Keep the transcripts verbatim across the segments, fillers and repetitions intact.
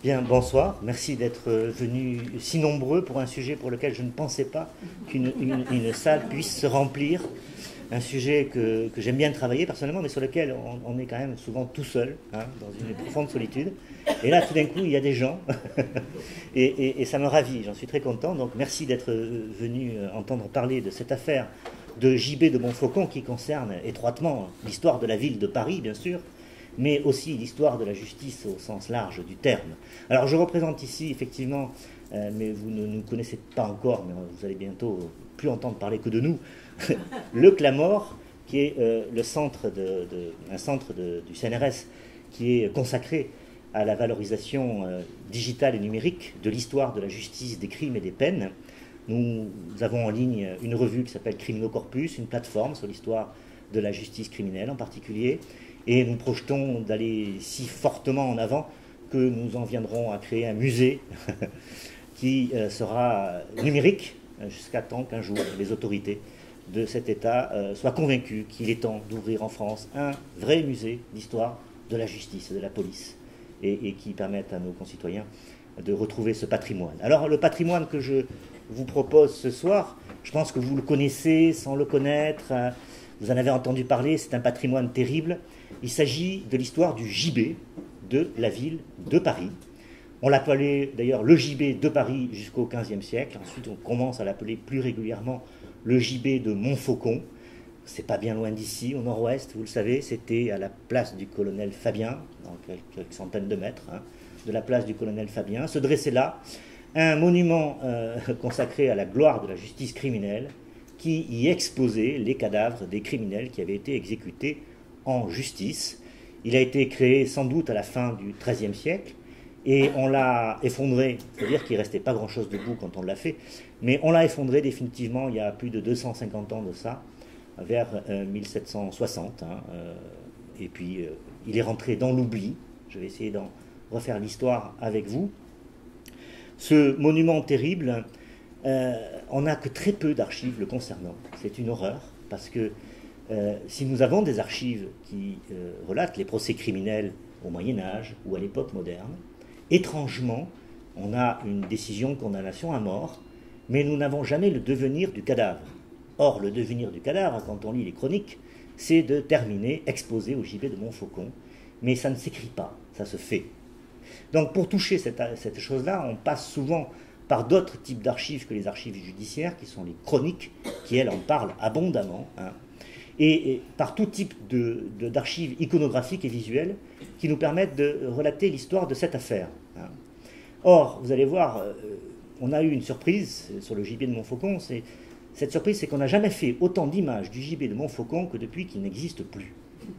Bien, bonsoir. Merci d'être venus si nombreux pour un sujet pour lequel je ne pensais pas qu'une une, une salle puisse se remplir. Un sujet que, que j'aime bien travailler personnellement, mais sur lequel on, on est quand même souvent tout seul, hein, dans une profonde solitude. Et là, tout d'un coup, il y a des gens. et, et, et ça me ravit, j'en suis très content. Donc merci d'être venu entendre parler de cette affaire de J B de Montfaucon qui concerne étroitement l'histoire de la ville de Paris, bien sûr, mais aussi l'histoire de la justice au sens large du terme. Alors je représente ici, effectivement, euh, mais vous ne nous connaissez pas encore, mais vous allez bientôt plus entendre parler que de nous, le Clamor, qui est euh, le centre de, de, un centre de, du C N R S qui est consacré à la valorisation euh, digitale et numérique de l'histoire de la justice, des crimes et des peines. Nous avons en ligne une revue qui s'appelle Criminocorpus, une plateforme sur l'histoire de la justice criminelle en particulier, et nous projetons d'aller si fortement en avant que nous en viendrons à créer un musée qui euh, sera numérique jusqu'à temps qu'un jour les autorités de cet État euh, soient convaincus qu'il est temps d'ouvrir en France un vrai musée d'histoire de la justice et de la police, et, et qui permette à nos concitoyens de retrouver ce patrimoine. Alors le patrimoine que je vous propose ce soir, je pense que vous le connaissez sans le connaître, hein, vous en avez entendu parler, c'est un patrimoine terrible. Il s'agit de l'histoire du J B de la ville de Paris. On l'appelait d'ailleurs le J B de Paris jusqu'au quinzième siècle. Ensuite, on commence à l'appeler plus régulièrement le J B de Montfaucon. C'est pas bien loin d'ici, au nord-ouest, vous le savez, c'était à la place du colonel Fabien, dans quelques centaines de mètres, hein, de la place du colonel Fabien, se dressait là un monument euh, consacré à la gloire de la justice criminelle, qui y exposait les cadavres des criminels qui avaient été exécutés en justice. Il a été créé sans doute à la fin du treizième siècle, et on l'a effondré, c'est-à-dire qu'il ne restait pas grand-chose debout quand on l'a fait, mais on l'a effondré définitivement il y a plus de deux cent cinquante ans de ça, vers euh, mille sept cent soixante, hein, euh, et puis euh, il est rentré dans l'oubli. Je vais essayer d'en refaire l'histoire avec vous. Ce monument terrible, euh, on n'a que très peu d'archives le concernant. C'est une horreur, parce que euh, si nous avons des archives qui euh, relatent les procès criminels au Moyen-Âge ou à l'époque moderne, étrangement, on a une décision de condamnation à mort, mais nous n'avons jamais le devenir du cadavre. Or, le devenir du cadavre, quand on lit les chroniques, c'est de terminer exposé au J B de Montfaucon, mais ça ne s'écrit pas, ça se fait. Donc pour toucher cette, cette chose-là, on passe souvent par d'autres types d'archives que les archives judiciaires, qui sont les chroniques, qui elles en parlent abondamment, hein, et, et par tout type de, de, d'archives iconographiques et visuelles qui nous permettent de relater l'histoire de cette affaire. Hein. Or, vous allez voir, euh, on a eu une surprise sur le J B de Montfaucon. C'est, cette surprise, c'est qu'on n'a jamais fait autant d'images du J B de Montfaucon que depuis qu'il n'existe plus.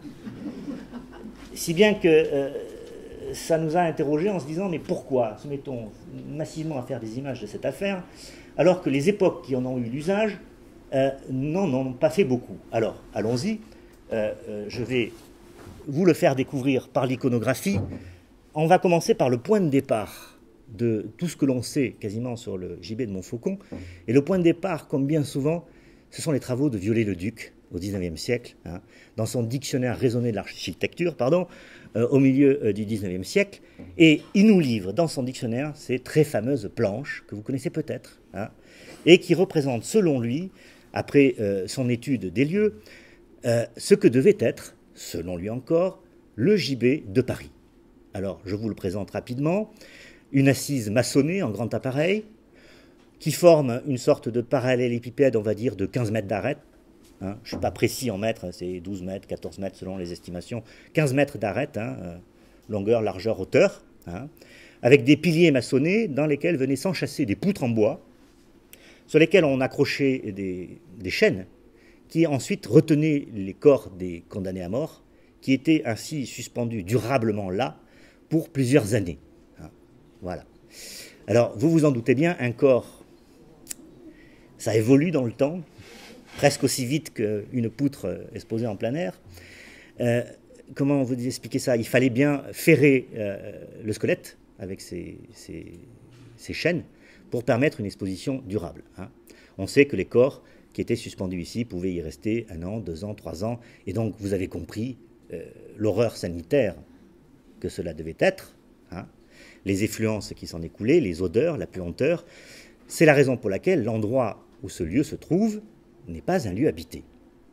Si bien que euh, ça nous a interrogés en se disant, mais pourquoi se mettons massivement à faire des images de cette affaire, alors que les époques qui en ont eu l'usage euh, n'en ont pas fait beaucoup. Alors, allons-y, euh, euh, je vais vous le faire découvrir par l'iconographie. On va commencer par le point de départ de tout ce que l'on sait quasiment sur le J B de Montfaucon. Et le point de départ, comme bien souvent, ce sont les travaux de Viollet-le-Duc au dix-neuvième siècle, hein, dans son dictionnaire raisonné de l'architecture, pardon, euh, au milieu euh, du dix-neuvième siècle. Et il nous livre dans son dictionnaire ces très fameuses planches que vous connaissez peut-être, hein, et qui représentent, selon lui, après euh, son étude des lieux, euh, ce que devait être, selon lui encore, le J B de Paris. Alors, je vous le présente rapidement. Une assise maçonnée en grand appareil, qui forme une sorte de parallélépipède, on va dire, de quinze mètres d'arête. Hein, je ne suis pas précis en mètres, c'est douze mètres, quatorze mètres selon les estimations. quinze mètres d'arête, hein, euh, longueur, largeur, hauteur, hein, avec des piliers maçonnés dans lesquels venaient s'enchasser des poutres en bois, sur lesquelles on accrochait des, des chaînes qui ensuite retenaient les corps des condamnés à mort, qui étaient ainsi suspendus durablement là pour plusieurs années. Hein, voilà. Alors, vous vous en doutez bien, un corps, ça évolue dans le temps, presque aussi vite qu'une poutre exposée en plein air. Euh, comment vous expliquer ça? Il fallait bien ferrer euh, le squelette avec ces, ces, ces chaînes pour permettre une exposition durable. Hein. On sait que les corps qui étaient suspendus ici pouvaient y rester un an, deux ans, trois ans, et donc vous avez compris euh, l'horreur sanitaire que cela devait être. Hein. les effluences qui s'en écoulaient, les odeurs, la puanteur. C'est la raison pour laquelle l'endroit où ce lieu se trouve n'est pas un lieu habité.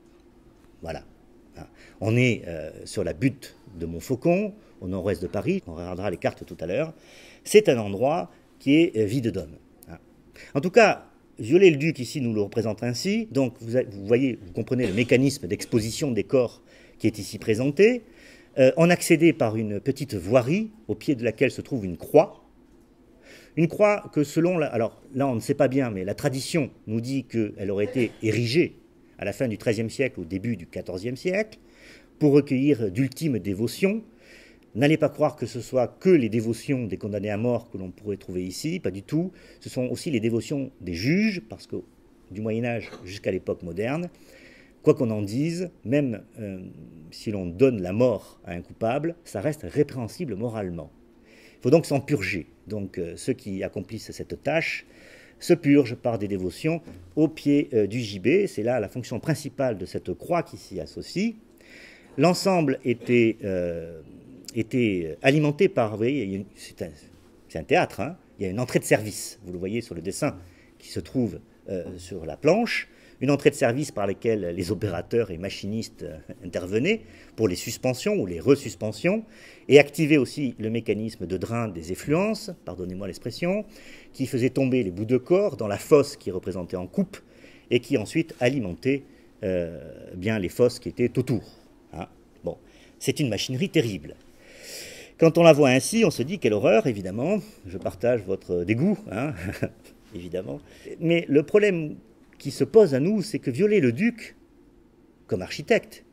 Voilà. On est euh, sur la butte de Montfaucon, au nord-ouest de Paris, on regardera les cartes tout à l'heure. C'est un endroit qui est euh, vide d'hommes. En tout cas, Viollet-le-Duc ici nous le représente ainsi. Donc vous, vous voyez, vous comprenez le mécanisme d'exposition des corps qui est ici présenté. Euh, on accédait par une petite voirie au pied de laquelle se trouve une croix. Une croix que selon, la, alors là on ne sait pas bien, mais la tradition nous dit qu'elle aurait été érigée à la fin du treizième siècle, au début du quatorzième siècle, pour recueillir d'ultimes dévotions. N'allez pas croire que ce soit que les dévotions des condamnés à mort que l'on pourrait trouver ici, pas du tout. Ce sont aussi les dévotions des juges, parce que du Moyen-Âge jusqu'à l'époque moderne, quoi qu'on en dise, même euh, si l'on donne la mort à un coupable, ça reste répréhensible moralement. Il faut donc s'en purger. Donc euh, ceux qui accomplissent cette tâche se purgent par des dévotions au pied euh, du gibet. C'est là la fonction principale de cette croix qui s'y associe. L'ensemble était, euh, était alimenté par, vous voyez, c'est un, c'est un théâtre, hein, il y a une entrée de service, vous le voyez sur le dessin qui se trouve euh, sur la planche, une entrée de service par laquelle les opérateurs et machinistes euh, intervenaient pour les suspensions ou les resuspensions, et activaient aussi le mécanisme de drain des effluences, pardonnez-moi l'expression, qui faisait tomber les bouts de corps dans la fosse qui est représentée en coupe, et qui ensuite alimentait euh, bien les fosses qui étaient autour. Hein. Bon, c'est une machinerie terrible. Quand on la voit ainsi, on se dit quelle horreur, évidemment. Je partage votre dégoût, hein, évidemment. Mais le problème qui se pose à nous, c'est que Viollet-le-Duc, comme architecte,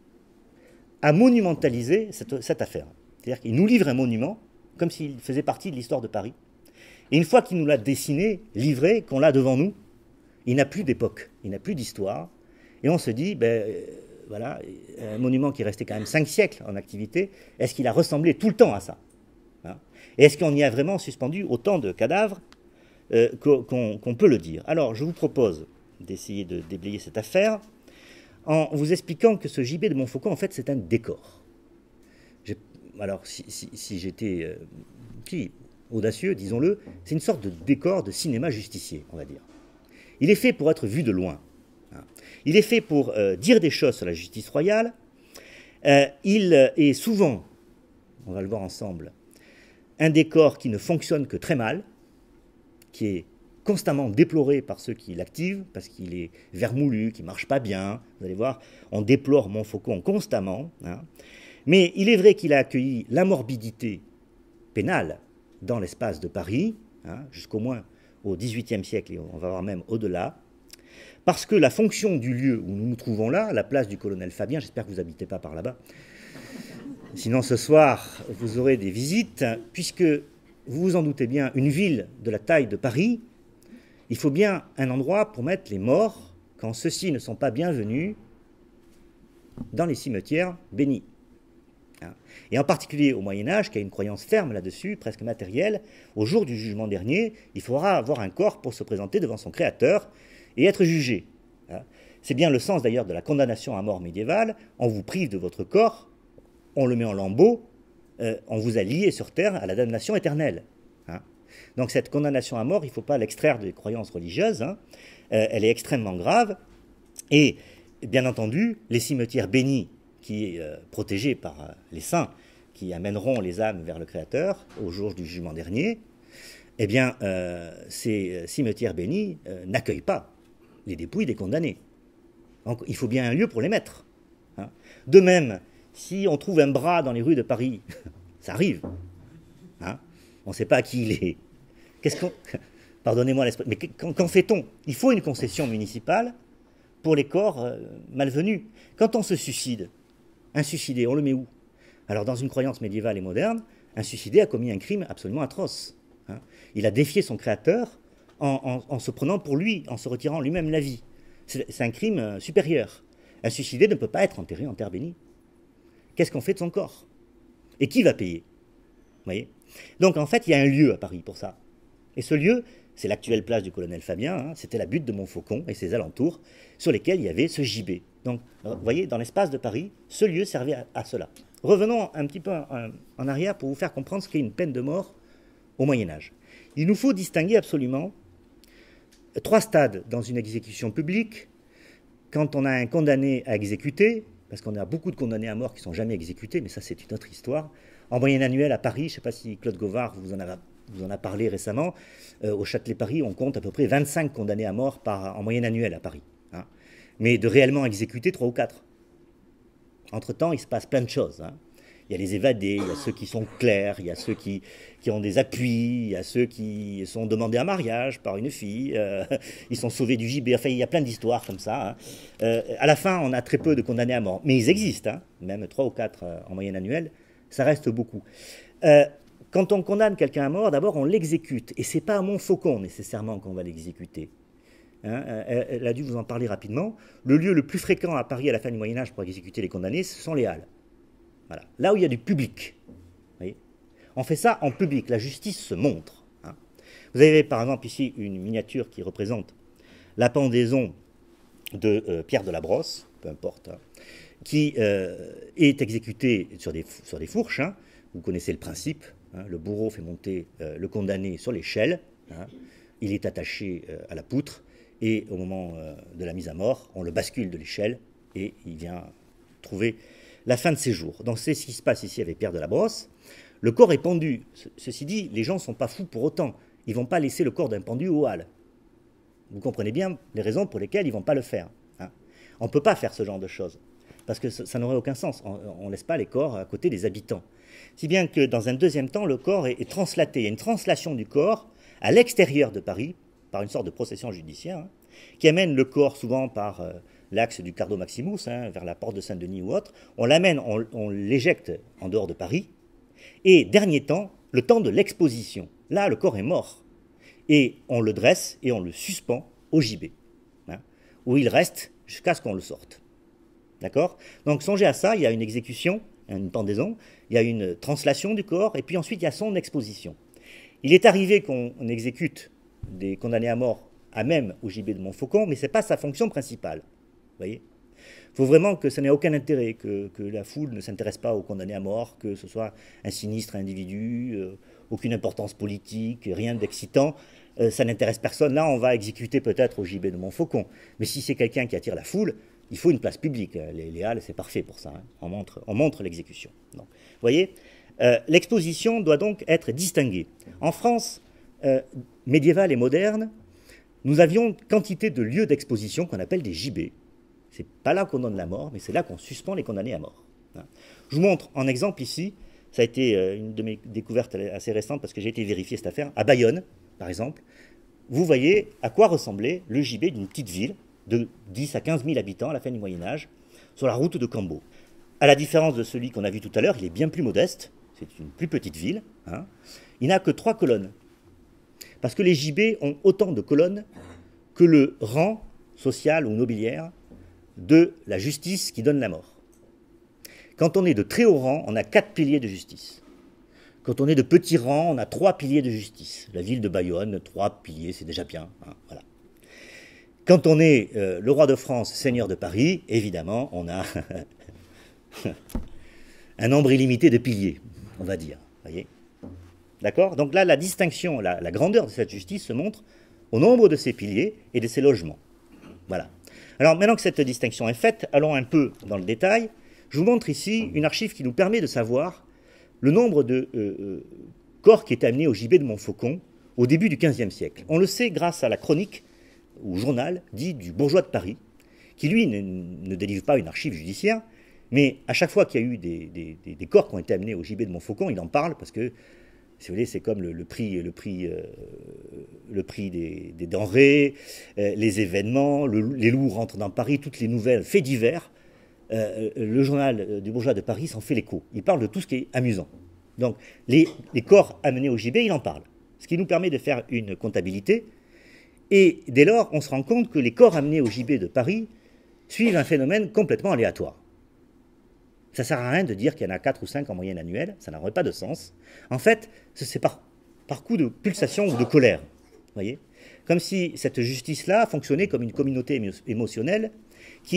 a monumentalisé cette, cette affaire. C'est-à-dire qu'il nous livre un monument, comme s'il faisait partie de l'histoire de Paris. Et une fois qu'il nous l'a dessiné, livré, qu'on l'a devant nous, il n'a plus d'époque, il n'a plus d'histoire. Et on se dit, ben, euh, voilà, un monument qui est resté quand même cinq siècles en activité, est-ce qu'il a ressemblé tout le temps à ça, hein? Et est-ce qu'on y a vraiment suspendu autant de cadavres euh, qu'on, qu'on peut le dire? Alors, je vous propose d'essayer de déblayer cette affaire en vous expliquant que ce gibet de Montfaucon, en fait, c'est un décor. J'ai, alors, si, si, si j'étais euh, si, audacieux, disons-le, c'est une sorte de décor de cinéma justicier, on va dire. Il est fait pour être vu de loin. Hein. Il est fait pour euh, dire des choses sur la justice royale. Euh, il est souvent, on va le voir ensemble, un décor qui ne fonctionne que très mal, qui est constamment déploré par ceux qui l'activent, parce qu'il est vermoulu, qui ne marche pas bien. Vous allez voir, on déplore Montfaucon constamment. Hein. Mais il est vrai qu'il a accueilli la morbidité pénale dans l'espace de Paris, hein, jusqu'au moins au dix-huitième siècle, et on va voir même au-delà, parce que la fonction du lieu où nous nous trouvons là, la place du colonel Fabien, j'espère que vous n'habitez pas par là-bas, sinon ce soir vous aurez des visites, puisque vous vous en doutez bien, une ville de la taille de Paris, il faut bien un endroit pour mettre les morts quand ceux-ci ne sont pas bienvenus dans les cimetières bénis. Et en particulier au Moyen-Âge, qui a une croyance ferme là-dessus, presque matérielle, au jour du jugement dernier, il faudra avoir un corps pour se présenter devant son créateur et être jugé. C'est bien le sens d'ailleurs de la condamnation à mort médiévale. On vous prive de votre corps, on le met en lambeaux, euh, on vous a lié sur terre à la damnation éternelle. Hein. Donc cette condamnation à mort, il ne faut pas l'extraire des croyances religieuses, hein. euh, elle est extrêmement grave. Et bien entendu, les cimetières bénis, qui est euh, protégé par euh, les saints, qui amèneront les âmes vers le Créateur au jour du jugement dernier, eh bien, euh, ces cimetières bénis euh, n'accueillent pas les dépouilles des condamnés. Donc, il faut bien un lieu pour les mettre. Hein. De même, si on trouve un bras dans les rues de Paris, ça arrive. Hein. On ne sait pas à qui il est. Qu'est-ce qu'on... Pardonnez-moi l'expression, mais qu'en, qu'en fait-on? Il faut une concession municipale pour les corps euh, malvenus. Quand on se suicide, un suicidé, on le met où? Alors, dans une croyance médiévale et moderne, un suicidé a commis un crime absolument atroce. Hein. Il a défié son créateur en, en, en se prenant pour lui, en se retirant lui-même la vie. C'est, c'est un crime euh, supérieur. Un suicidé ne peut pas être enterré en terre bénie. Qu'est-ce qu'on fait de son corps? Et qui va payer? Vous voyez? Donc, en fait, il y a un lieu à Paris pour ça. Et ce lieu, c'est l'actuelle place du colonel Fabien, hein, c'était la butte de Montfaucon et ses alentours, sur lesquels il y avait ce gibet. Donc, vous voyez, dans l'espace de Paris, ce lieu servait à, à cela. Revenons un petit peu en, en arrière pour vous faire comprendre ce qu'est une peine de mort au Moyen-Âge. Il nous faut distinguer absolument trois stades dans une exécution publique. Quand on a un condamné à exécuter, parce qu'on a beaucoup de condamnés à mort qui ne sont jamais exécutés, mais ça c'est une autre histoire. En moyenne annuelle à Paris, je ne sais pas si Claude Gauvard vous en a, vous en a parlé récemment, euh, au Châtelet-Paris, on compte à peu près vingt-cinq condamnés à mort par, en moyenne annuelle à Paris. Hein. Mais de réellement exécuter trois ou quatre. Entre-temps, il se passe plein de choses. Hein. Il y a les évadés, il y a ceux qui sont clercs, il y a ceux qui, qui ont des appuis, il y a ceux qui sont demandés en mariage par une fille, euh, ils sont sauvés du gibet, enfin il y a plein d'histoires comme ça. Hein. Euh, à la fin, on a très peu de condamnés à mort, mais ils existent, hein, même trois ou quatre euh, en moyenne annuelle, ça reste beaucoup. Euh, quand on condamne quelqu'un à mort, d'abord on l'exécute, et c'est pas à Montfaucon nécessairement qu'on va l'exécuter. Hein, elle a dû vous en parler rapidement. Le lieu le plus fréquent à Paris à la fin du Moyen-Âge pour exécuter les condamnés, ce sont les halles. Voilà. Là où il y a du public. Voyez, on fait ça en public, la justice se montre. Hein. Vous avez par exemple ici une miniature qui représente la pendaison de euh, Pierre de la Brosse, peu importe, hein, qui euh, est exécuté sur des, sur des fourches. Hein. Vous connaissez le principe. Hein. Le bourreau fait monter euh, le condamné sur l'échelle. Hein. Il est attaché euh, à la poutre. Et au moment euh, de la mise à mort, on le bascule de l'échelle et il vient trouver la fin de ses jours. Donc c'est ce qui se passe ici avec Pierre de la Brosse. Le corps est pendu. Ceci dit, les gens ne sont pas fous pour autant. Ils ne vont pas laisser le corps d'un pendu aux halles. Vous comprenez bien les raisons pour lesquelles ils ne vont pas le faire. Hein. On ne peut pas faire ce genre de choses, parce que ça, ça n'aurait aucun sens. On ne laisse pas les corps à côté des habitants. Si bien que dans un deuxième temps, le corps est, est translaté. Il y a une translation du corps à l'extérieur de Paris, par une sorte de procession judiciaire, hein, qui amène le corps souvent par euh, l'axe du Cardo Maximus, hein, vers la porte de Saint-Denis ou autre. On l'amène, on, on l'éjecte en dehors de Paris. Et dernier temps, le temps de l'exposition. Là, le corps est mort. Et on le dresse et on le suspend au gibet, hein, où il reste jusqu'à ce qu'on le sorte. D'accord ? Donc songez à ça, il y a une exécution, une pendaison, il y a une translation du corps, et puis ensuite il y a son exposition. Il est arrivé qu'on exécute des condamnés à mort à même au gibet de Montfaucon, mais ce n'est pas sa fonction principale. Vous voyez ? Il faut vraiment que ça n'ait aucun intérêt, que, que la foule ne s'intéresse pas aux condamnés à mort, que ce soit un sinistre individu, euh, aucune importance politique, rien d'excitant, euh, ça n'intéresse personne. Là, on va exécuter peut-être au gibet de Montfaucon. Mais si c'est quelqu'un qui attire la foule, il faut une place publique. Les, les halles, c'est parfait pour ça. Hein. On montre, on montre l'exécution. Vous voyez ? euh, L'exposition doit donc être distinguée. En France, euh, médiévale et moderne, nous avions quantité de lieux d'exposition qu'on appelle des gibets. C'est pas là qu'on donne la mort, mais c'est là qu'on suspend les condamnés à mort. Je vous montre en exemple ici, ça a été une de mes découvertes assez récentes parce que j'ai été vérifier cette affaire, à Bayonne, par exemple, vous voyez à quoi ressemblait le gibet d'une petite ville de dix à quinze mille habitants à la fin du Moyen-Âge, sur la route de Cambo. À la différence de celui qu'on a vu tout à l'heure, il est bien plus modeste, c'est une plus petite ville, hein. Il n'a que trois colonnes. Parce que les gibets ont autant de colonnes que le rang social ou nobiliaire de la justice qui donne la mort. Quand on est de très haut rang, on a quatre piliers de justice. Quand on est de petit rang, on a trois piliers de justice. La ville de Bayonne, trois piliers, c'est déjà bien. Hein, voilà. Quand on est euh, le roi de France, seigneur de Paris, évidemment, on a un nombre illimité de piliers, on va dire. Voyez ? D'accord ? Donc là, la distinction, la, la grandeur de cette justice se montre au nombre de ses piliers et de ses logements. Voilà. Alors maintenant que cette distinction est faite, allons un peu dans le détail. Je vous montre ici une archive qui nous permet de savoir le nombre de euh, euh, corps qui étaient amenés au gibet de Montfaucon au début du quinzième siècle. On le sait grâce à la chronique ou journal dit du bourgeois de Paris, qui lui ne, ne délivre pas une archive judiciaire, mais à chaque fois qu'il y a eu des, des, des corps qui ont été amenés au gibet de Montfaucon, il en parle parce que, si vous voulez, c'est comme le, le prix, le prix, euh, le prix des, des denrées, euh, les événements, le, les loups rentrent dans Paris, toutes les nouvelles, faits divers. Euh, le journal du bourgeois de Paris s'en fait l'écho. Il parle de tout ce qui est amusant. Donc, les, les corps amenés au gibet, il en parle. Ce qui nous permet de faire une comptabilité. Et dès lors, on se rend compte que les corps amenés au gibet de Paris suivent un phénomène complètement aléatoire. Ça ne sert à rien de dire qu'il y en a quatre ou cinq en moyenne annuelle, ça n'aurait pas de sens. En fait, c'est par, par coup de pulsation ou de colère. Voyez ? Comme si cette justice-là fonctionnait comme une communauté émo émotionnelle qui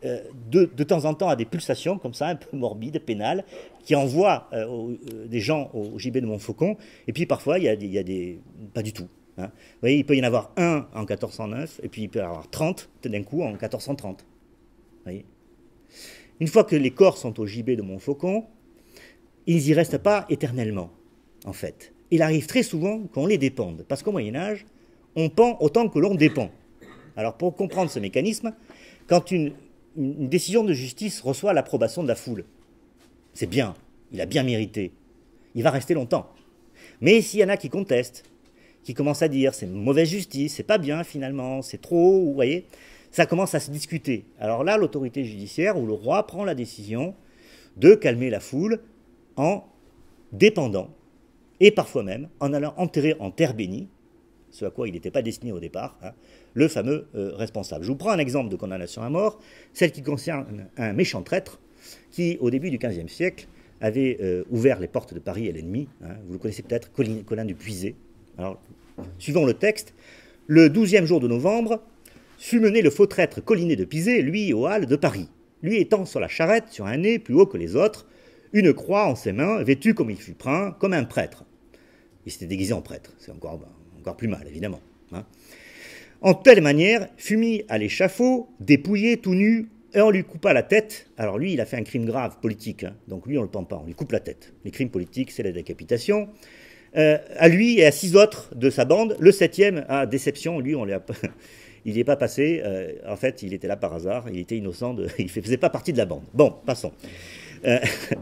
euh, de, de temps en temps à des pulsations comme ça, un peu morbides, pénales, qui envoient euh, au, euh, des gens au gibet de Montfaucon, et puis parfois, il y a des... Il y a des pas du tout. Hein. Vous voyez, il peut y en avoir un en quatorze cent neuf, et puis il peut y en avoir trente d'un coup en quatorze cent trente. Vous voyez. Une fois que les corps sont au gibet de Montfaucon, ils n'y restent pas éternellement, en fait. Il arrive très souvent qu'on les dépende, parce qu'au Moyen-Âge, on pend autant que l'on dépend. Alors pour comprendre ce mécanisme, quand une, une décision de justice reçoit l'approbation de la foule, c'est bien, il a bien mérité, il va rester longtemps. Mais s'il y en a qui contestent, qui commencent à dire c'est mauvaise justice, c'est pas bien finalement, c'est trop, vous voyez, ça commence à se discuter. Alors là, l'autorité judiciaire ou le roi prend la décision de calmer la foule en dépendant, et parfois même en allant enterrer en terre bénie, ce à quoi il n'était pas destiné au départ, hein, le fameux euh, responsable. Je vous prends un exemple de condamnation à mort, celle qui concerne un méchant traître qui, au début du quinzième siècle, avait euh, ouvert les portes de Paris à l'ennemi. Hein, vous le connaissez peut-être, Colin, Colin du Puisé. Alors, suivons le texte. Le douzième jour de novembre, fut mené le faux traître Collinet de Pizé, lui, aux halles de Paris. Lui étant sur la charrette, sur un nez plus haut que les autres, une croix en ses mains, vêtu comme il fut peint, comme un prêtre. Il s'était déguisé en prêtre, c'est encore, encore plus mal, évidemment. Hein. En telle manière, fut mis à l'échafaud, dépouillé, tout nu, et on lui coupa la tête. Alors lui, il a fait un crime grave, politique, hein. Donc lui, on ne le pend pas, on lui coupe la tête. Les crimes politiques, c'est la décapitation. Euh, à lui et à six autres de sa bande, le septième, à déception, lui, on lui a... il n'y est pas passé, euh, en fait, il était là par hasard, il était innocent, de... il ne faisait pas partie de la bande. Bon, passons. Euh...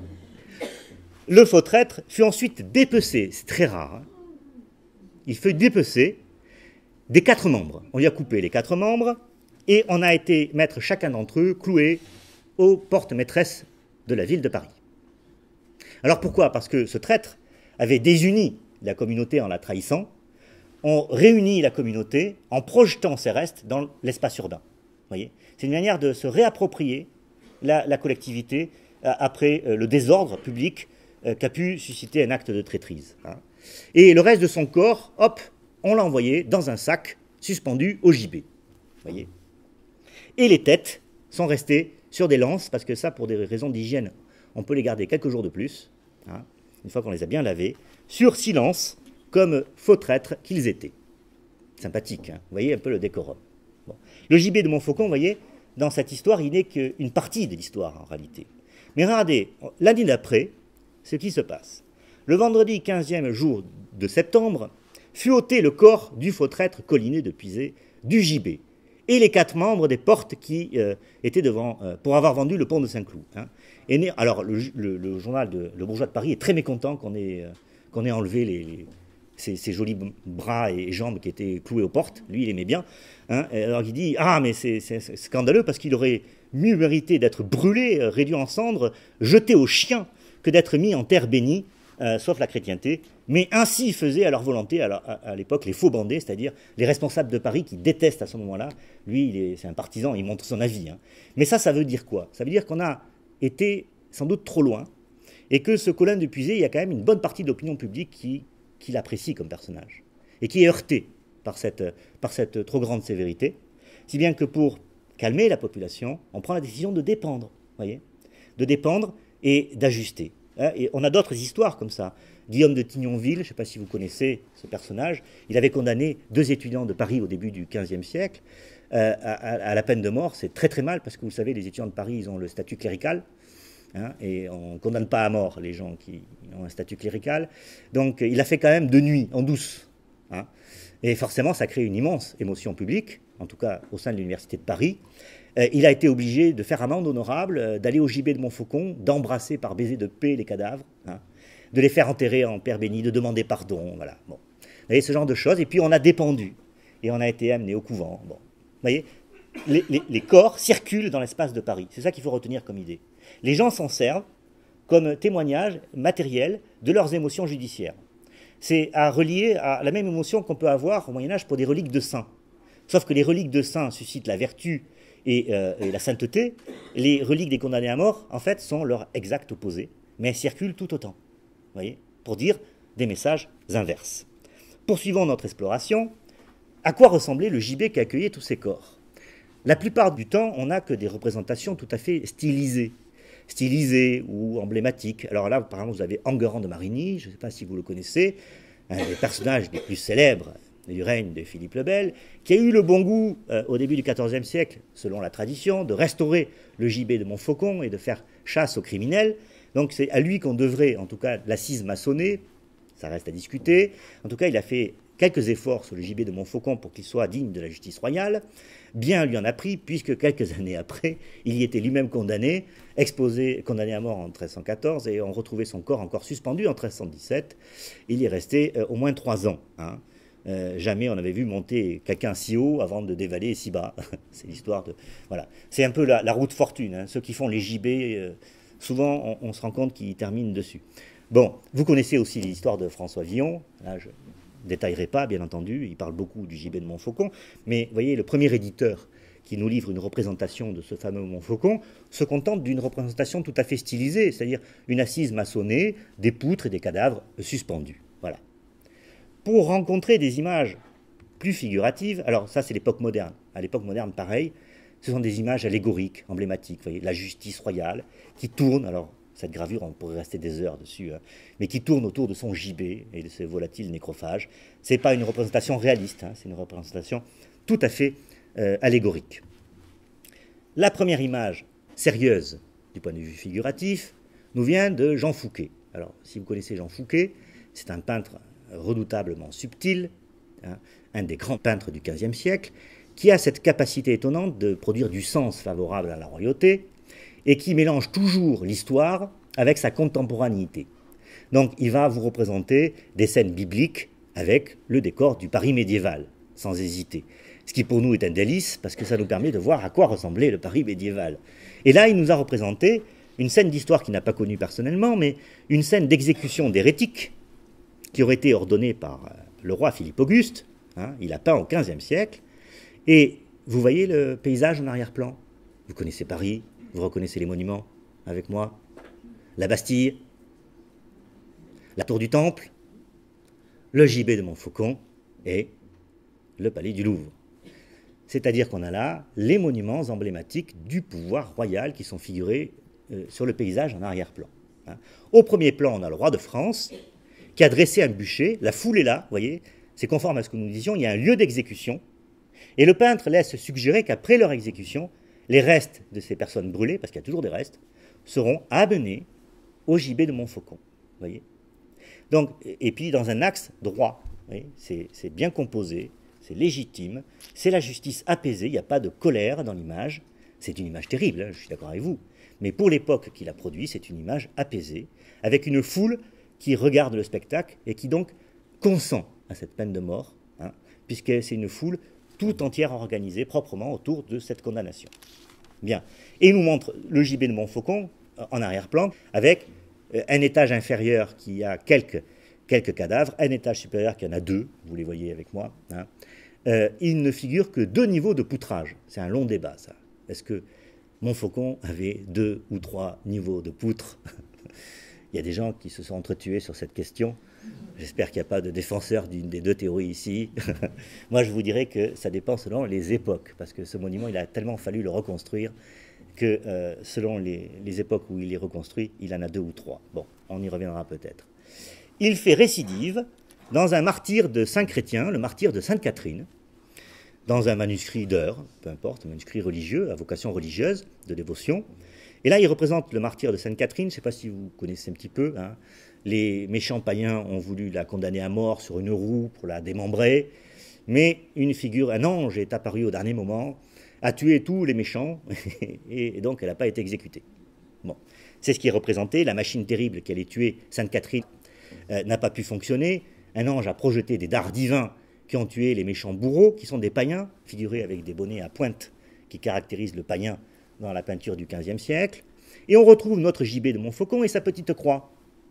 Le faux traître fut ensuite dépecé, c'est très rare, hein. Il fut dépecé des quatre membres. On lui a coupé les quatre membres et on a été mettre chacun d'entre eux cloué aux portes maîtresses de la ville de Paris. Alors pourquoi? Parce que ce traître avait désuni la communauté en la trahissant, on réunit la communauté en projetant ses restes dans l'espace urbain. Voyez, c'est une manière de se réapproprier la, la collectivité euh, après euh, le désordre public euh, qu'a pu susciter un acte de traîtrise. Hein. Et le reste de son corps, hop, on l'a envoyé dans un sac suspendu au gibet. Voyez. Et les têtes sont restées sur des lances, parce que ça, pour des raisons d'hygiène, on peut les garder quelques jours de plus, hein, une fois qu'on les a bien lavés, sur silence, comme faux traîtres qu'ils étaient. Sympathique, hein, vous voyez un peu le décorum. Bon. Le gibet de Montfaucon, vous voyez, dans cette histoire, il n'est qu'une partie de l'histoire, en réalité. Mais regardez, l'année d'après, ce qui se passe. Le vendredi quinzième jour de septembre, fut ôté le corps du faux traître Collinet de Pizé du gibet, et les quatre membres des portes qui euh, étaient devant, euh, pour avoir vendu le pont de Saint-Cloud. Hein. Et né, alors, le, le, le journal de Le Bourgeois de Paris est très mécontent qu'on ait, euh, qu'on ait enlevé les, les, ces, ces jolis bras et jambes qui étaient cloués aux portes. Lui, il aimait bien. Hein. Alors, il dit « Ah, mais c'est scandaleux parce qu'il aurait mieux mérité d'être brûlé, euh, réduit en cendres, jeté aux chiens, que d'être mis en terre bénie, euh, sauf la chrétienté. » Mais ainsi faisaient à leur volonté, à, à, à l'époque, les faux bandés, c'est-à-dire les responsables de Paris qui détestent à ce moment-là. Lui, c'est un partisan, il montre son avis. Hein. Mais ça, ça veut dire quoi? Ça veut dire qu'on a été sans doute trop loin, et que ce Colin de Pizé, il y a quand même une bonne partie de l'opinion publique qui, qui l'apprécie comme personnage, et qui est heurtée par cette, par cette trop grande sévérité, si bien que pour calmer la population, on prend la décision de dépendre, voyez, de dépendre et d'ajuster. Et on a d'autres histoires comme ça. Guillaume de Tignonville, je ne sais pas si vous connaissez ce personnage, il avait condamné deux étudiants de Paris au début du quinzième siècle euh, à, à la peine de mort. C'est très très mal parce que vous savez, les étudiants de Paris, ils ont le statut clérical, hein, et on ne condamne pas à mort les gens qui ont un statut clérical. Donc il a fait quand même de nuit, en douce. Hein, et forcément, ça crée une immense émotion publique, en tout cas au sein de l'université de Paris. Euh, il a été obligé de faire amende honorable, euh, d'aller au gibet de Montfaucon, d'embrasser par baiser de paix les cadavres, hein, de les faire enterrer en père béni, de demander pardon, voilà. Bon. Vous voyez, ce genre de choses. Et puis on a dépendu, et on a été amené au couvent. Bon. Vous voyez, les, les, les corps circulent dans l'espace de Paris. C'est ça qu'il faut retenir comme idée. Les gens s'en servent comme témoignage matériel de leurs émotions judiciaires. C'est à relier à la même émotion qu'on peut avoir au Moyen-Âge pour des reliques de saints. Sauf que les reliques de saints suscitent la vertu et, euh, et la sainteté. Les reliques des condamnés à mort, en fait, sont leur exact opposé, mais elles circulent tout autant. Vous voyez, pour dire des messages inverses. Poursuivons notre exploration. À quoi ressemblait le gibet qui accueillait tous ces corps? La plupart du temps, on n'a que des représentations tout à fait stylisées. Stylisées ou emblématiques. Alors là, par exemple, vous avez Enguerrand de Marigny, je ne sais pas si vous le connaissez, un des personnages les plus célèbres du règne de Philippe le Bel, qui a eu le bon goût, euh, au début du quatorzième siècle, selon la tradition, de restaurer le gibet de Montfaucon et de faire chasse aux criminels. Donc c'est à lui qu'on devrait, en tout cas, l'assise maçonnée. Ça reste à discuter. En tout cas, il a fait quelques efforts sur le gibet de Montfaucon pour qu'il soit digne de la justice royale. Bien lui en a pris, puisque quelques années après, il y était lui-même condamné, exposé, condamné à mort en treize cent quatorze, et on retrouvait son corps encore suspendu en treize cent dix-sept. Il y est resté euh, au moins trois ans. Hein. Euh, jamais on avait vu monter quelqu'un si haut avant de dévaler si bas. C'est l'histoire de... Voilà. C'est un peu la, la roue de fortune. Hein. Ceux qui font les gibets, euh, souvent on, on se rend compte qu'ils terminent dessus. Bon, vous connaissez aussi l'histoire de François Villon. Là, je ne détaillerai pas, bien entendu. Il parle beaucoup du gibet de Montfaucon. Mais vous voyez, le premier éditeur qui nous livre une représentation de ce fameux Montfaucon se contente d'une représentation tout à fait stylisée, c'est-à-dire une assise maçonnée, des poutres et des cadavres suspendus. Voilà. Pour rencontrer des images plus figuratives, alors ça c'est l'époque moderne. À l'époque moderne, pareil, ce sont des images allégoriques, emblématiques. Vous voyez, la justice royale qui tourne, alors cette gravure, on pourrait rester des heures dessus, hein, mais qui tourne autour de son gibet et de ses volatiles nécrophages. Ce n'est pas une représentation réaliste, hein, c'est une représentation tout à fait euh, allégorique. La première image sérieuse du point de vue figuratif nous vient de Jean Fouquet. Alors, si vous connaissez Jean Fouquet, c'est un peintre redoutablement subtil, hein, un des grands peintres du quinzième siècle, qui a cette capacité étonnante de produire du sens favorable à la royauté et qui mélange toujours l'histoire avec sa contemporanéité. Donc il va vous représenter des scènes bibliques avec le décor du Paris médiéval, sans hésiter. Ce qui pour nous est un délice parce que ça nous permet de voir à quoi ressemblait le Paris médiéval. Et là, il nous a représenté une scène d'histoire qu'il n'a pas connue personnellement, mais une scène d'exécution d'hérétiques qui aurait été ordonnée par le roi Philippe Auguste. Hein, il a peint au quinzième siècle. Et vous voyez le paysage en arrière-plan. Vous connaissez Paris, vous reconnaissez les monuments avec moi. La Bastille, la tour du Temple, le gibet de Montfaucon et le palais du Louvre. C'est-à-dire qu'on a là les monuments emblématiques du pouvoir royal qui sont figurés euh, sur le paysage en arrière-plan. Hein. Au premier plan, on a le roi de France qui a dressé un bûcher. La foule est là, vous voyez, c'est conforme à ce que nous disions, il y a un lieu d'exécution. Et le peintre laisse suggérer qu'après leur exécution, les restes de ces personnes brûlées, parce qu'il y a toujours des restes, seront amenés au gibet de Montfaucon. Voyez. Donc, et puis dans un axe droit, c'est bien composé, c'est légitime, c'est la justice apaisée, il n'y a pas de colère dans l'image. C'est une image terrible, hein, je suis d'accord avec vous. Mais pour l'époque qu'il a produit, c'est une image apaisée, avec une foule qui regarde le spectacle et qui donc consent à cette peine de mort, hein, puisque c'est une foule tout entière organisée proprement autour de cette condamnation. Bien. Et il nous montre le gibet de Montfaucon en arrière-plan, avec un étage inférieur qui a quelques, quelques cadavres, un étage supérieur qui en a deux, vous les voyez avec moi. Hein. Euh, il ne figure que deux niveaux de poutrage. C'est un long débat, ça. Est-ce que Montfaucon avait deux ou trois niveaux de poutres? Il y a des gens qui se sont entretués sur cette question. J'espère qu'il n'y a pas de défenseur d'une des deux théories ici. Moi, je vous dirais que ça dépend selon les époques, parce que ce monument, il a tellement fallu le reconstruire que euh, selon les, les époques où il est reconstruit, il en a deux ou trois. Bon, on y reviendra peut-être. Il fait récidive dans un martyre de Saint Chrétien, le martyre de Sainte Catherine, dans un manuscrit d'heures, peu importe, un manuscrit religieux, à vocation religieuse, de dévotion. Et là, il représente le martyr de Sainte Catherine. Je ne sais pas si vous connaissez un petit peu. Hein. Les méchants païens ont voulu la condamner à mort sur une roue pour la démembrer. Mais une figure, un ange est apparu au dernier moment, a tué tous les méchants, et donc elle n'a pas été exécutée. Bon. C'est ce qui est représenté. La machine terrible qui allait tuer Sainte Catherine euh, n'a pas pu fonctionner. Un ange a projeté des dards divins qui ont tué les méchants bourreaux, qui sont des païens, figurés avec des bonnets à pointe qui caractérisent le païen dans la peinture du quinzième siècle. Et on retrouve notre gibet de Montfaucon et sa petite croix.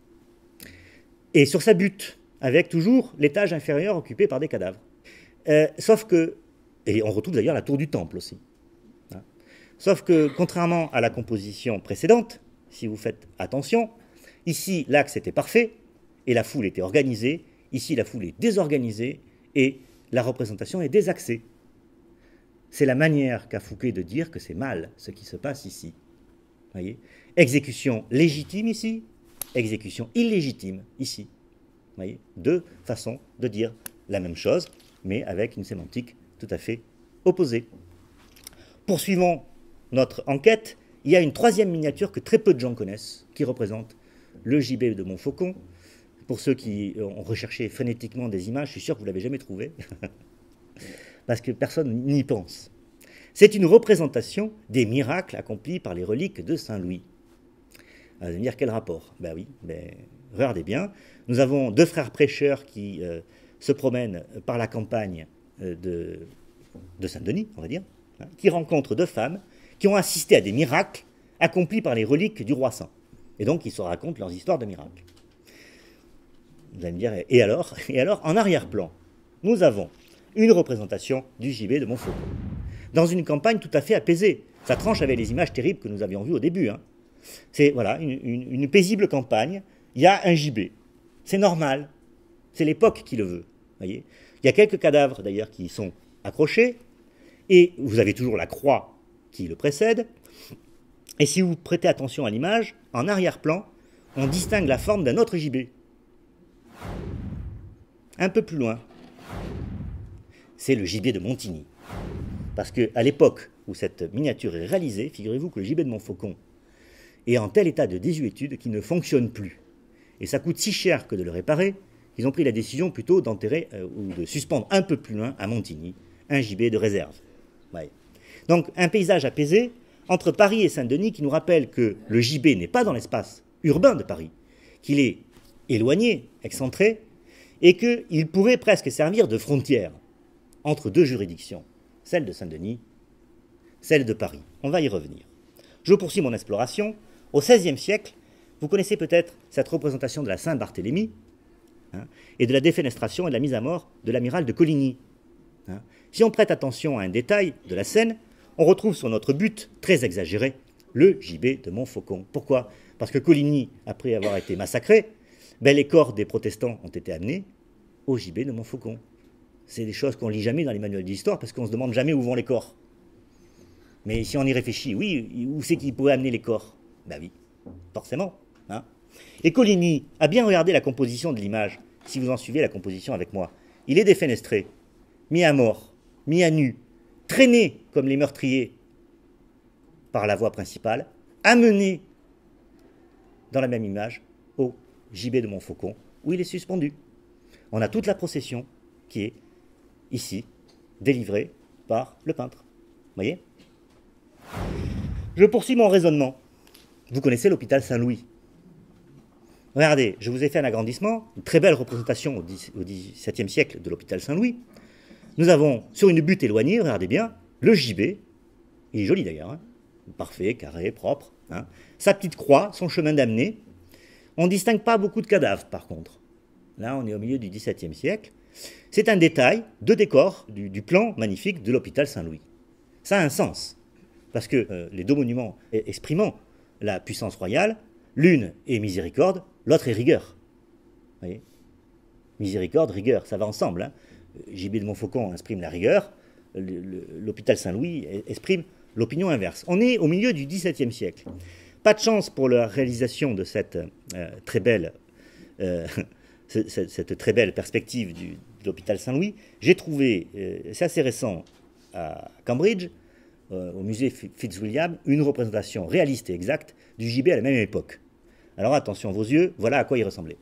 Et sur sa butte, avec toujours l'étage inférieur occupé par des cadavres. Euh, sauf que, et on retrouve d'ailleurs la tour du Temple aussi. Hein. Sauf que, contrairement à la composition précédente, si vous faites attention, ici l'axe était parfait et la foule était organisée. Ici la foule est désorganisée et la représentation est désaxée. c'est la manière qu'a Fouquet de dire que c'est mal ce qui se passe ici. Voyez, exécution légitime ici, exécution illégitime ici. Voyez, deux façons de dire la même chose, mais avec une sémantique tout à fait opposée. Poursuivons notre enquête. Il y a une troisième miniature que très peu de gens connaissent, qui représente le gibet de Montfaucon. Pour ceux qui ont recherché frénétiquement des images, je suis sûr que vous ne l'avez jamais trouvé, parce que personne n'y pense. C'est une représentation des miracles accomplis par les reliques de Saint-Louis. Vous allez me dire, quel rapport? Ben oui, ben, regardez bien. Nous avons deux frères prêcheurs qui euh, se promènent par la campagne euh, de, de Saint-Denis, on va dire, hein, qui rencontrent deux femmes qui ont assisté à des miracles accomplis par les reliques du roi saint. Et donc, ils se racontent leurs histoires de miracles. Vous allez me dire, et alors? Et alors, en arrière-plan, nous avons une représentation du gibet de Montfaucon, dans une campagne tout à fait apaisée. Ça tranche avec les images terribles que nous avions vues au début. Hein. C'est voilà, une, une, une paisible campagne, il y a un gibet. C'est normal, c'est l'époque qui le veut. Voyez, il y a quelques cadavres d'ailleurs qui sont accrochés, et vous avez toujours la croix qui le précède. Et si vous prêtez attention à l'image, en arrière-plan, on distingue la forme d'un autre gibet. Un peu plus loin, c'est le gibet de Montigny. Parce qu'à l'époque où cette miniature est réalisée, figurez-vous que le gibet de Montfaucon est en tel état de désuétude qu'il ne fonctionne plus. Et ça coûte si cher que de le réparer, qu'ils ont pris la décision plutôt d'enterrer euh, ou de suspendre un peu plus loin, à Montigny, un gibet de réserve. Ouais. Donc un paysage apaisé entre Paris et Saint-Denis qui nous rappelle que le gibet n'est pas dans l'espace urbain de Paris, qu'il est éloigné, excentré, et qu'il pourrait presque servir de frontière entre deux juridictions, celle de Saint-Denis, celle de Paris. On va y revenir. Je poursuis mon exploration. Au seizième siècle, vous connaissez peut-être cette représentation de la Saint-Barthélemy hein, et de la défenestration et de la mise à mort de l'amiral de Coligny. Hein. Si on prête attention à un détail de la scène, on retrouve sur notre butte, très exagéré, le gibet de Montfaucon. Pourquoi? Parce que Coligny, après avoir été massacré, ben, les corps des protestants ont été amenés au gibet de Montfaucon. C'est des choses qu'on ne lit jamais dans les manuels d'histoire parce qu'on ne se demande jamais où vont les corps. Mais si on y réfléchit, oui, où c'est qu'ils pourraient amener les corps? Ben oui, forcément. Hein. Et Coligny a bien regardé la composition de l'image, si vous en suivez la composition avec moi. Il est défenestré, mis à mort, mis à nu, traîné comme les meurtriers par la voie principale, amené dans la même image au gibet de Montfaucon, où il est suspendu. On a toute la procession qui est ici, délivrée par le peintre. Vous voyez? Je poursuis mon raisonnement. Vous connaissez l'hôpital Saint-Louis. Regardez, je vous ai fait un agrandissement, une très belle représentation au dix-septième siècle de l'hôpital Saint-Louis. Nous avons, sur une butte éloignée, regardez bien, le gibet. Il est joli d'ailleurs, hein, parfait, carré, propre. Hein. Sa petite croix, son chemin d'amener. On ne distingue pas beaucoup de cadavres, par contre. Là, on est au milieu du dix-septième siècle. C'est un détail de décor du, du plan magnifique de l'hôpital Saint-Louis. Ça a un sens, parce que euh, les deux monuments exprimant la puissance royale, l'une est miséricorde, l'autre est rigueur. Vous voyez? Miséricorde, rigueur, ça va ensemble. Hein. Gibet de Montfaucon exprime la rigueur, l'hôpital Saint-Louis exprime l'opinion inverse. On est au milieu du dix-septième siècle. Pas de chance pour la réalisation de cette euh, très belle... Euh, Cette, cette très belle perspective du, de l'hôpital Saint-Louis. J'ai trouvé, euh, c'est assez récent, à Cambridge, euh, au musée Fitzwilliam, une représentation réaliste et exacte du gibet à la même époque. Alors attention vos yeux, voilà à quoi il ressemblait.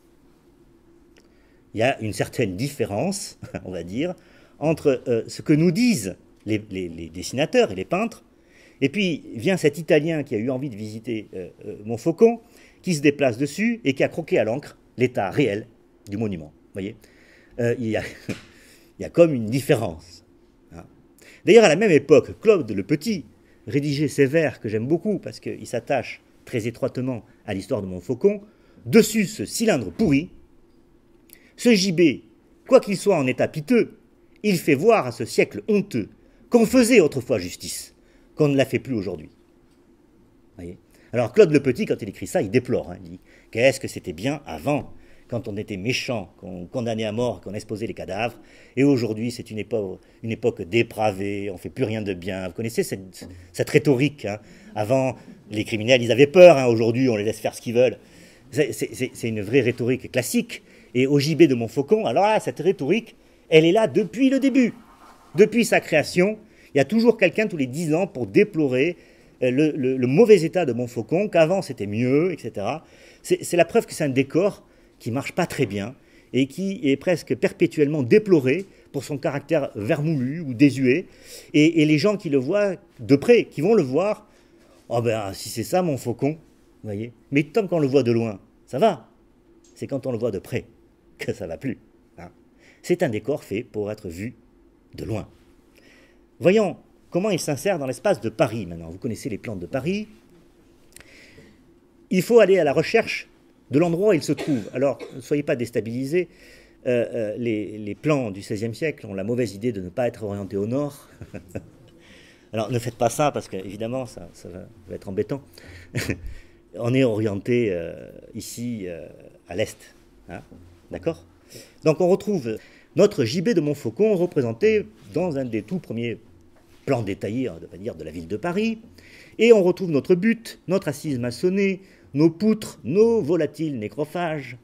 Il y a une certaine différence, on va dire, entre euh, ce que nous disent les, les, les dessinateurs et les peintres, et puis vient cet Italien qui a eu envie de visiter euh, euh, Montfaucon, qui se déplace dessus et qui a croqué à l'encre l'état réel du monument. Vous voyez, euh, il, y a, il y a comme une différence. Hein. D'ailleurs, à la même époque, Claude le Petit rédigeait ces vers que j'aime beaucoup parce qu'il s'attache très étroitement à l'histoire de Montfaucon. Dessus ce cylindre pourri, ce gibet, quoi qu'il soit en état piteux, il fait voir à ce siècle honteux qu'on faisait autrefois justice, qu'on ne la fait plus aujourd'hui. Vous voyez. Alors Claude le Petit, quand il écrit ça, il déplore. Hein, il dit « Qu'est-ce que c'était bien avant, quand on était méchant, qu'on condamnait à mort, qu'on exposait les cadavres. Et aujourd'hui, c'est une époque, une époque dépravée, on ne fait plus rien de bien. Vous connaissez cette, cette rhétorique, hein. Avant, les criminels, ils avaient peur, hein. Aujourd'hui, on les laisse faire ce qu'ils veulent. C'est une vraie rhétorique classique. Et au J B de Montfaucon, alors là, cette rhétorique, elle est là depuis le début. Depuis sa création, il y a toujours quelqu'un tous les dix ans pour déplorer le, le, le mauvais état de Montfaucon, qu'avant c'était mieux, et cetera. C'est la preuve que c'est un décor qui ne marche pas très bien et qui est presque perpétuellement déploré pour son caractère vermoulu ou désuet. Et, et les gens qui le voient de près, qui vont le voir, oh ben si c'est ça Montfaucon, vous voyez. Mais tant qu'on le voit de loin, ça va. C'est quand on le voit de près que ça ne va plus. Hein. C'est un décor fait pour être vu de loin. Voyons comment il s'insère dans l'espace de Paris maintenant. Vous connaissez les plans de Paris. Il faut aller à la recherche de l'endroit où il se trouve. Alors, ne soyez pas déstabilisés. Euh, euh, les, les plans du seizième siècle ont la mauvaise idée de ne pas être orientés au nord. Alors, ne faites pas ça, parce qu'évidemment, ça, ça va, va être embêtant. On est orienté euh, ici euh, à l'est. Hein, d'accord? Donc, on retrouve notre J B de Montfaucon représenté dans un des tout premiers plans détaillés, on va dire, de la ville de Paris. Et on retrouve notre butte, notre assise maçonnée, nos poutres, nos volatiles nécrophages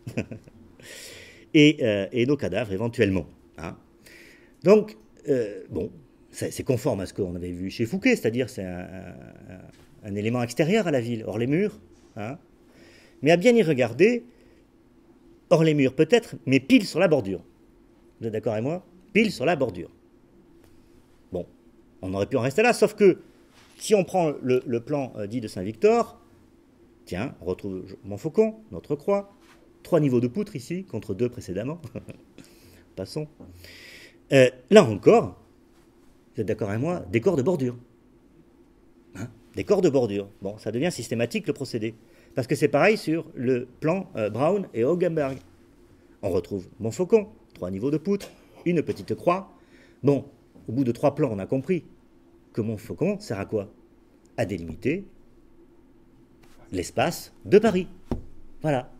et, euh, et nos cadavres éventuellement. Hein. Donc, euh, bon, c'est conforme à ce qu'on avait vu chez Fouquet, c'est-à-dire c'est un, un, un élément extérieur à la ville, hors les murs. Hein. Mais à bien y regarder, hors les murs peut-être, mais pile sur la bordure. Vous êtes d'accord avec moi? Pile sur la bordure. Bon, on aurait pu en rester là, sauf que si on prend le, le plan euh, dit de Saint-Victor, tiens, on retrouve Montfaucon, notre croix, trois niveaux de poutres ici, contre deux précédemment. Passons. Euh, là encore, vous êtes d'accord avec moi, décor de bordure. Hein, décor de bordure. Bon, ça devient systématique le procédé. Parce que c'est pareil sur le plan euh, Brown et Hogenberg. On retrouve Montfaucon, trois niveaux de poutres, une petite croix. Bon, au bout de trois plans, on a compris que Montfaucon sert à quoi? À délimiter l'espace de Paris. Voilà.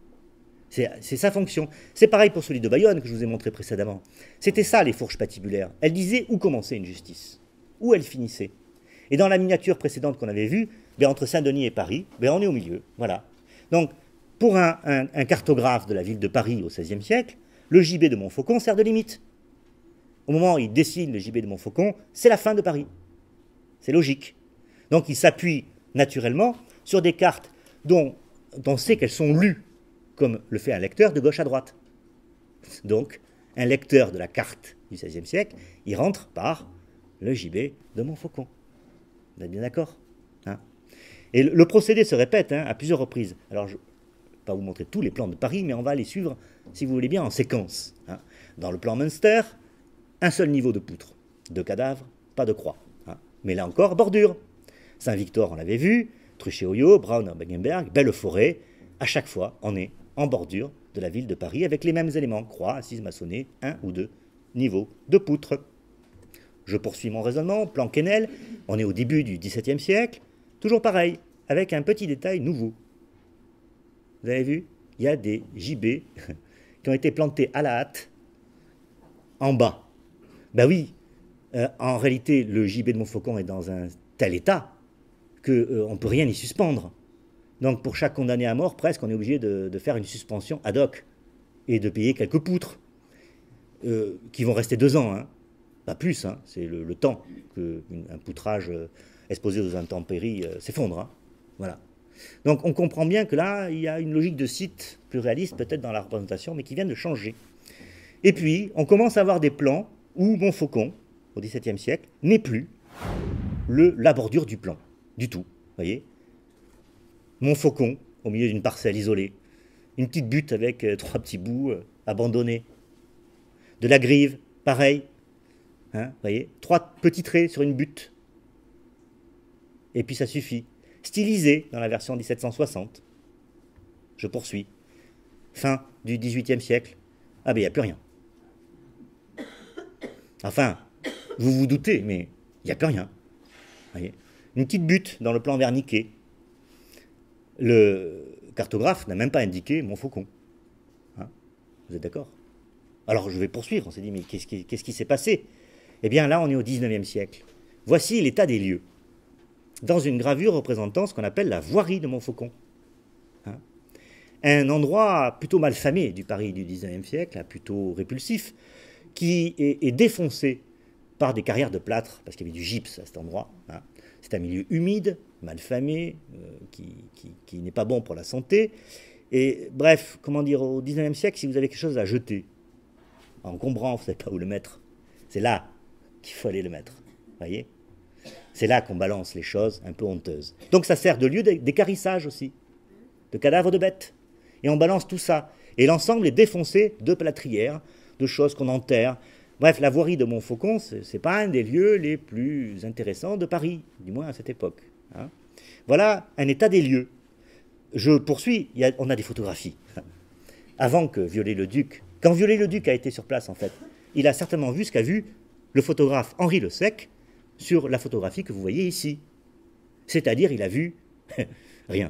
C'est sa fonction. C'est pareil pour celui de Bayonne que je vous ai montré précédemment. C'était ça les fourches patibulaires. Elles disaient où commençait une justice, où elle finissait. Et dans la miniature précédente qu'on avait vue, ben entre Saint-Denis et Paris, ben on est au milieu. Voilà. Donc, pour un, un, un cartographe de la ville de Paris au seizième siècle, le J B de Montfaucon sert de limite. Au moment où il dessine le J B de Montfaucon, c'est la fin de Paris. C'est logique. Donc il s'appuie naturellement sur des cartes dont, dont on sait qu'elles sont lues, comme le fait un lecteur de gauche à droite. Donc, un lecteur de la carte du seizième siècle, il rentre par le J B de Montfaucon. Vous êtes bien d'accord? Hein? Et le, le procédé se répète hein, à plusieurs reprises. Alors, je ne vais pas vous montrer tous les plans de Paris, mais on va les suivre, si vous voulez bien, en séquence. Hein. Dans le plan Münster, un seul niveau de poutre. Deux cadavres, pas de croix. Hein. Mais là encore, bordure. Saint-Victor, on l'avait vu, Truchet-Hoyot, Braun-Begenberg, Belle-Forêt. À chaque fois, on est en bordure de la ville de Paris avec les mêmes éléments. Croix, assise maçonnée, un ou deux niveaux de poutre. Je poursuis mon raisonnement. Plan Quesnel, on est au début du dix-septième siècle. Toujours pareil, avec un petit détail nouveau. Vous avez vu? Il y a des J B qui ont été plantés à la hâte en bas. Ben oui, euh, en réalité, le J B de Montfaucon est dans un tel état qu'on euh, ne peut rien y suspendre. Donc pour chaque condamné à mort, presque, on est obligé de, de faire une suspension ad hoc et de payer quelques poutres euh, qui vont rester deux ans. Hein. Pas plus, hein. C'est le, le temps qu'un poutrage euh, exposé aux intempéries euh, s'effondre. Hein. Voilà. Donc on comprend bien que là, il y a une logique de site plus réaliste peut-être dans la représentation, mais qui vient de changer. Et puis, on commence à avoir des plans où Montfaucon, au dix-septième siècle, n'est plus le, la bordure du plan, du tout. Vous voyez? Montfaucon, au milieu d'une parcelle isolée. Une petite butte avec euh, trois petits bouts euh, abandonnés. De la grive, pareil. Hein, vous voyez? Trois petits traits sur une butte. Et puis ça suffit. Stylisé dans la version mille sept cent soixante. Je poursuis. Fin du dix-huitième siècle. Ah ben il n'y a plus rien. Enfin, vous vous doutez, mais il n'y a plus rien. Voyez, une petite butte dans le plan verniqué. Le cartographe n'a même pas indiqué Montfaucon. Hein. Vous êtes d'accord? Alors je vais poursuivre, on s'est dit, mais qu'est-ce qui, qu'est-ce qui s'est passé? Eh bien là, on est au dix-neuvième siècle. Voici l'état des lieux. Dans une gravure représentant ce qu'on appelle la voirie de Montfaucon. Hein, un endroit plutôt malfamé du Paris du dix-neuvième siècle, plutôt répulsif, qui est, est défoncé par des carrières de plâtre, parce qu'il y avait du gypse à cet endroit. Hein. C'est un milieu humide, malfamé, euh, qui, qui, qui n'est pas bon pour la santé. Et bref, comment dire, au dix-neuvième siècle, si vous avez quelque chose à jeter, encombrant, vous ne savez pas où le mettre, c'est là qu'il faut aller le mettre. Voyez? C'est là qu'on balance les choses un peu honteuses. Donc ça sert de lieu d'équarrissage aussi, de cadavres de bêtes. Et on balance tout ça. Et l'ensemble est défoncé de plâtrières, de choses qu'on enterre. Bref, la voirie de Montfaucon, ce n'est pas un des lieux les plus intéressants de Paris, du moins à cette époque. Hein. Voilà un état des lieux. Je poursuis, il y a, on a des photographies. Avant que Viollet-le-Duc, quand Viollet-le-Duc a été sur place en fait, il a certainement vu ce qu'a vu le photographe Henri Le Sec sur la photographie que vous voyez ici. C'est-à-dire, il a vu rien.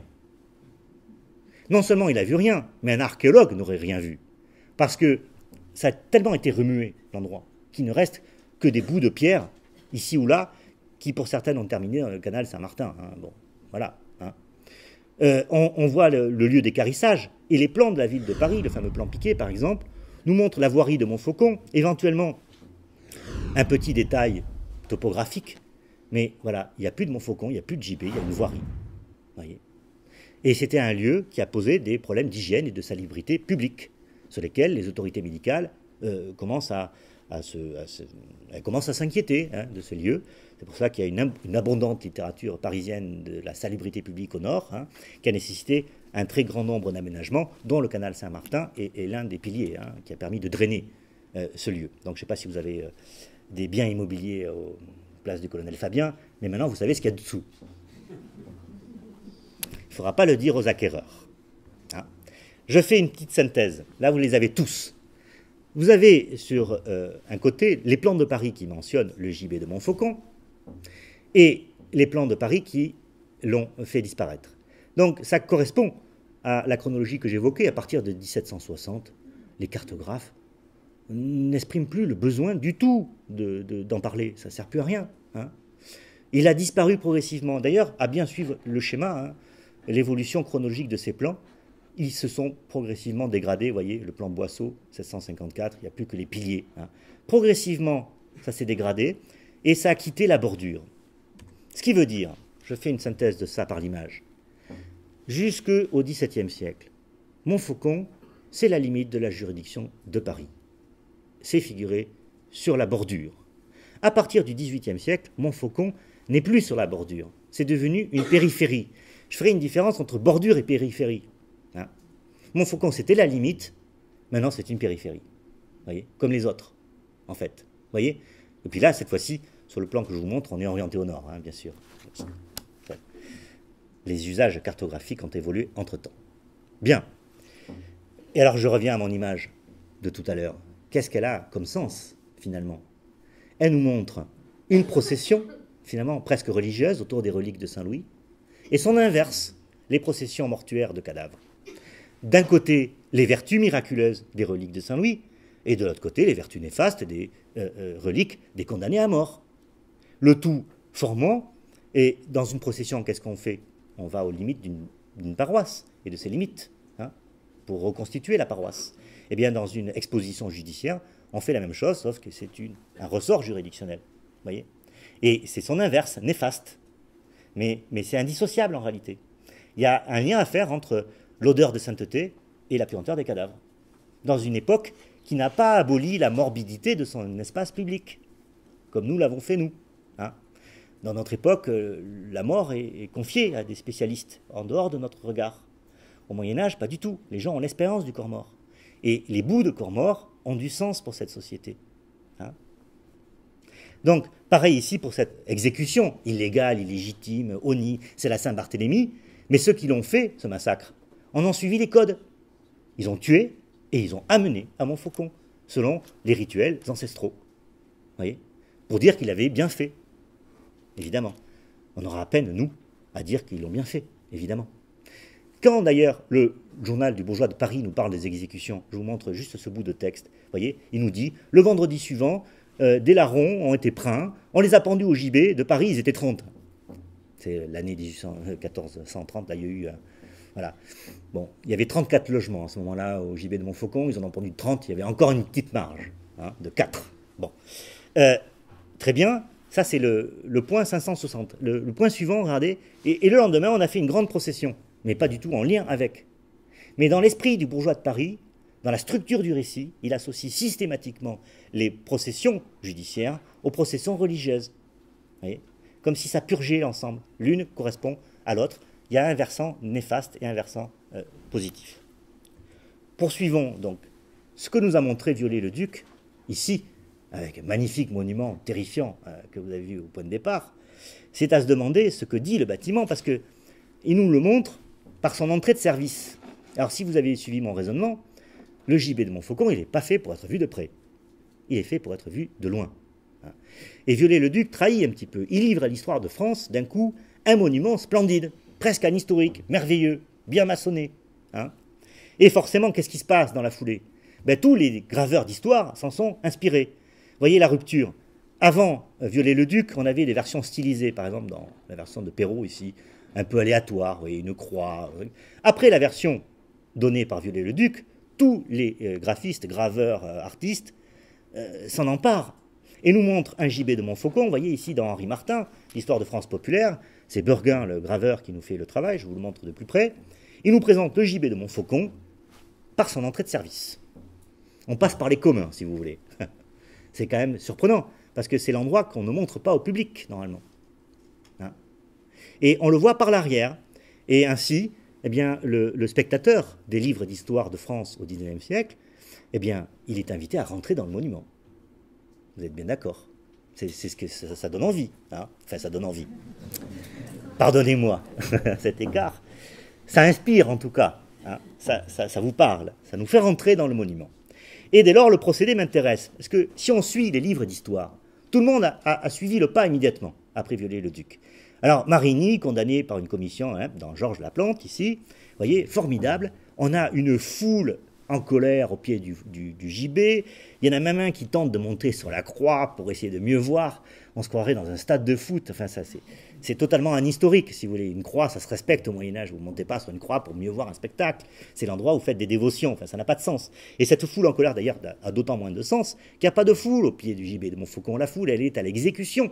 Non seulement il a vu rien, mais un archéologue n'aurait rien vu. Parce que ça a tellement été remué, l'endroit, qu'il ne reste que des bouts de pierre, ici ou là, qui pour certaines ont terminé dans le canal Saint-Martin. Hein. Bon, voilà. Hein. Euh, on, on voit le, le lieu d'équarrissage, et les plans de la ville de Paris, le fameux plan Piquet par exemple, nous montrent la voirie de Montfaucon, éventuellement un petit détail topographique, mais voilà, il n'y a plus de Montfaucon, il n'y a plus de gibet, il y a une voirie. Voyez. Et c'était un lieu qui a posé des problèmes d'hygiène et de salubrité publique, sur lesquels les autorités médicales euh, commencent à, à, se, à, se, elles commencent à s'inquiéter hein, de ce lieu. C'est pour ça qu'il y a une, une abondante littérature parisienne de la salubrité publique au nord, hein, qui a nécessité un très grand nombre d'aménagements, dont le canal Saint-Martin est, est l'un des piliers, hein, qui a permis de drainer euh, ce lieu. Donc je ne sais pas si vous avez euh, des biens immobiliers aux places du colonel Fabien, mais maintenant vous savez ce qu'il y a dessous. Il ne faudra pas le dire aux acquéreurs. Hein. Je fais une petite synthèse. Là, vous les avez tous. Vous avez sur euh, un côté les plans de Paris qui mentionnent le gibet de Montfaucon et les plans de Paris qui l'ont fait disparaître. Donc ça correspond à la chronologie que j'évoquais. À partir de dix-sept cent soixante, les cartographes n'expriment plus le besoin du tout de, de, d'en parler. Ça ne sert plus à rien. Hein. Il a disparu progressivement. D'ailleurs, à bien suivre le schéma, hein, l'évolution chronologique de ces plans, ils se sont progressivement dégradés. Vous voyez, le plan Boisseau, sept cent cinquante-quatre, il n'y a plus que les piliers. Hein. Progressivement, ça s'est dégradé et ça a quitté la bordure. Ce qui veut dire, je fais une synthèse de ça par l'image, jusqu'au dix-septième siècle, Montfaucon, c'est la limite de la juridiction de Paris. C'est figuré sur la bordure. À partir du dix-huitième siècle, Montfaucon n'est plus sur la bordure. C'est devenu une périphérie. Je ferai une différence entre bordure et périphérie. Hein. Montfaucon, c'était la limite. Maintenant, c'est une périphérie. Voyez, comme les autres, en fait. Voyez. Et puis là, cette fois-ci, sur le plan que je vous montre, on est orienté au nord, hein, bien sûr. Les usages cartographiques ont évolué entre-temps. Bien. Et alors, je reviens à mon image de tout à l'heure. Qu'est-ce qu'elle a comme sens, finalement? Elle nous montre une procession, finalement, presque religieuse, autour des reliques de Saint-Louis, et son inverse, les processions mortuaires de cadavres. D'un côté, les vertus miraculeuses des reliques de Saint-Louis, et de l'autre côté, les vertus néfastes des euh, euh, reliques des condamnés à mort. Le tout formant, et dans une procession, qu'est-ce qu'on fait? On va aux limites d'une, d'une paroisse, et de ses limites, hein, pour reconstituer la paroisse. Eh bien, dans une exposition judiciaire, on fait la même chose, sauf que c'est une, un ressort juridictionnel. Voyez, et c'est son inverse, néfaste. Mais, mais c'est indissociable en réalité. Il y a un lien à faire entre l'odeur de sainteté et la puanteur des cadavres. Dans une époque qui n'a pas aboli la morbidité de son espace public, comme nous l'avons fait nous. Hein. Dans notre époque, la mort est, est confiée à des spécialistes, en dehors de notre regard. Au Moyen-Âge, pas du tout. Les gens ont l'expérience du corps mort. Et les bouts de corps mort ont du sens pour cette société. Hein. Donc, pareil ici pour cette exécution illégale, illégitime, honnie, c'est la Saint-Barthélemy, mais ceux qui l'ont fait, ce massacre, en ont suivi les codes. Ils ont tué et ils ont amené à Montfaucon, selon les rituels ancestraux. Voyez, pour dire qu'il avait bien fait, évidemment. On aura à peine, nous, à dire qu'ils l'ont bien fait, évidemment. Quand d'ailleurs le journal du bourgeois de Paris nous parle des exécutions, je vous montre juste ce bout de texte. Vous voyez, il nous dit, le vendredi suivant, euh, des larrons ont été peints, on les a pendus au gibet, de Paris, ils étaient trente. C'est l'année quatorze cent trente, là, il y a eu... Euh, voilà. Bon, il y avait trente-quatre logements à ce moment-là au gibet de Montfaucon, ils en ont pendu trente, il y avait encore une petite marge, hein, de quatre. Bon. Euh, très bien, ça c'est le, le point cinq cent soixante. Le, le point suivant, regardez, et, et le lendemain, on a fait une grande procession, mais pas du tout en lien avec. Mais dans l'esprit du bourgeois de Paris, dans la structure du récit, il associe systématiquement les processions judiciaires aux processions religieuses. Vous voyez ? Comme si ça purgeait l'ensemble. L'une correspond à l'autre. Il y a un versant néfaste et un versant euh, positif. Poursuivons donc. Ce que nous a montré Viollet-le-Duc, ici, avec un magnifique monument terrifiant euh, que vous avez vu au point de départ, c'est à se demander ce que dit le bâtiment, parce qu'il nous le montre par son entrée de service. Alors si vous avez suivi mon raisonnement, le gibet de Montfaucon, il n'est pas fait pour être vu de près. Il est fait pour être vu de loin. Et Viollet-le-Duc trahit un petit peu. Il livre à l'histoire de France, d'un coup, un monument splendide, presque un historique, merveilleux, bien maçonné. Hein. Et forcément, qu'est-ce qui se passe dans la foulée? Ben, tous les graveurs d'histoire s'en sont inspirés. Vous voyez la rupture. Avant Viollet-le-Duc, on avait des versions stylisées, par exemple dans la version de Perrault ici, un peu aléatoire, vous voyez, une croix. Après la version donnée par Viollet-le-Duc, tous les euh, graphistes, graveurs, euh, artistes euh, s'en emparent et nous montrent un gibet de Montfaucon. Vous voyez ici dans Henri Martin, l'histoire de France populaire, c'est Burguin, le graveur, qui nous fait le travail, je vous le montre de plus près. Il nous présente le gibet de Montfaucon par son entrée de service. On passe par les communs, si vous voulez. C'est quand même surprenant, parce que c'est l'endroit qu'on ne montre pas au public, normalement. Hein? Et on le voit par l'arrière, et ainsi, eh bien, le, le spectateur des livres d'histoire de France au dix-neuvième siècle, eh bien, il est invité à rentrer dans le monument. Vous êtes bien d'accord? C'est ce que ça, ça donne envie. Hein, enfin, ça donne envie. Pardonnez-moi cet écart. Ça inspire, en tout cas. Hein, ça, ça, ça vous parle. Ça nous fait rentrer dans le monument. Et dès lors, le procédé m'intéresse. Parce que si on suit les livres d'histoire, tout le monde a, a, a suivi le pas immédiatement, après Viollet-le-Duc. Alors, Marigny, condamné par une commission, hein, dans Georges Laplante, ici, vous voyez, formidable. On a une foule en colère au pied du, du, du gibet. Il y en a même un qui tente de monter sur la croix pour essayer de mieux voir. On se croirait dans un stade de foot. Enfin, ça, c'est totalement un historique, si vous voulez. Une croix, ça se respecte au Moyen-Âge. Vous ne montez pas sur une croix pour mieux voir un spectacle. C'est l'endroit où vous faites des dévotions. Enfin, ça n'a pas de sens. Et cette foule en colère, d'ailleurs, a d'autant moins de sens qu'il n'y a pas de foule au pied du gibet de Montfaucon. La foule, elle est à l'exécution,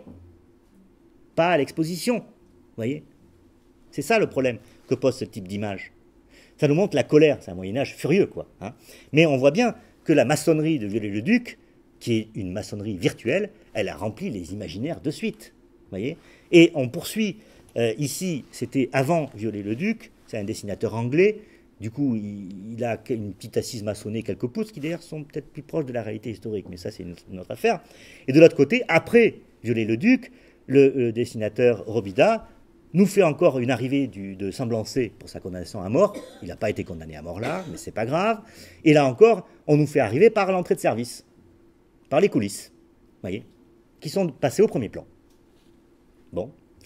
pas à l'exposition. Vous voyez? C'est ça le problème que pose ce type d'image. Ça nous montre la colère, c'est un Moyen-Âge furieux, quoi. Hein. Mais on voit bien que la maçonnerie de Viollet-le-Duc, qui est une maçonnerie virtuelle, elle a rempli les imaginaires de suite. Voyez. Et on poursuit, euh, ici, c'était avant Viollet-le-Duc, c'est un dessinateur anglais, du coup, il, il a une petite assise maçonnée, quelques pouces, qui d'ailleurs sont peut-être plus proches de la réalité historique, mais ça, c'est une, une autre affaire. Et de l'autre côté, après Viollet-le-Duc, le, le dessinateur Robida nous fait encore une arrivée du, de Semblançay pour sa condamnation à mort. Il n'a pas été condamné à mort là, mais c'est pas grave. Et là encore, on nous fait arriver par l'entrée de service, par les coulisses, voyez, qui sont passées au premier plan. Bon,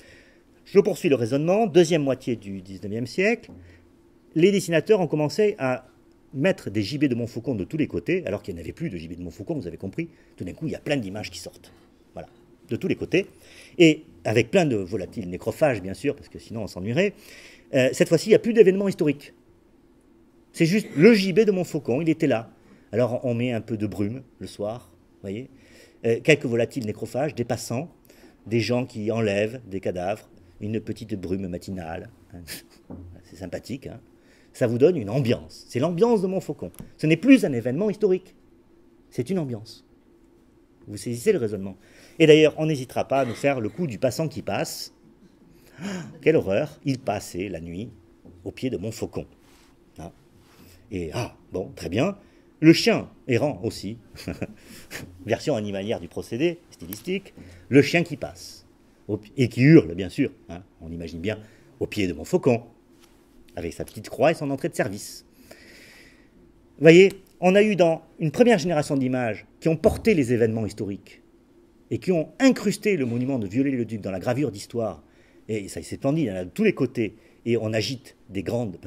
je poursuis le raisonnement. Deuxième moitié du dix-neuvième siècle, les dessinateurs ont commencé à mettre des gibets de Montfaucon de tous les côtés, alors qu'il n'y en avait plus de gibets de Montfaucon, vous avez compris. Tout d'un coup, il y a plein d'images qui sortent. Voilà, de tous les côtés. Et avec plein de volatiles nécrophages, bien sûr, parce que sinon on s'ennuierait. Euh, cette fois-ci, il n'y a plus d'événements historiques. C'est juste le gibet de Montfaucon, il était là. Alors on met un peu de brume le soir, vous voyez. Euh, quelques volatiles nécrophages, des passants, des gens qui enlèvent des cadavres, une petite brume matinale. C'est sympathique, hein. Ça vous donne une ambiance. C'est l'ambiance de Montfaucon. Ce n'est plus un événement historique. C'est une ambiance. Vous saisissez le raisonnement. Et d'ailleurs, on n'hésitera pas à nous faire le coup du passant qui passe. Oh, quelle horreur! Il passait la nuit au pied de Montfaucon. Ah. Et ah, bon, très bien. Le chien errant aussi. Version animalière du procédé, stylistique. Le chien qui passe. Au, et qui hurle, bien sûr. Hein, on imagine bien au pied de Montfaucon. Avec sa petite croix et son entrée de service. Vous voyez, on a eu dans une première génération d'images qui ont porté les événements historiques et qui ont incrusté le monument de Viollet-le-Duc dans la gravure d'histoire. Et ça, c'est splendide, il y en a de tous les côtés. Et on agite des grandes, parce que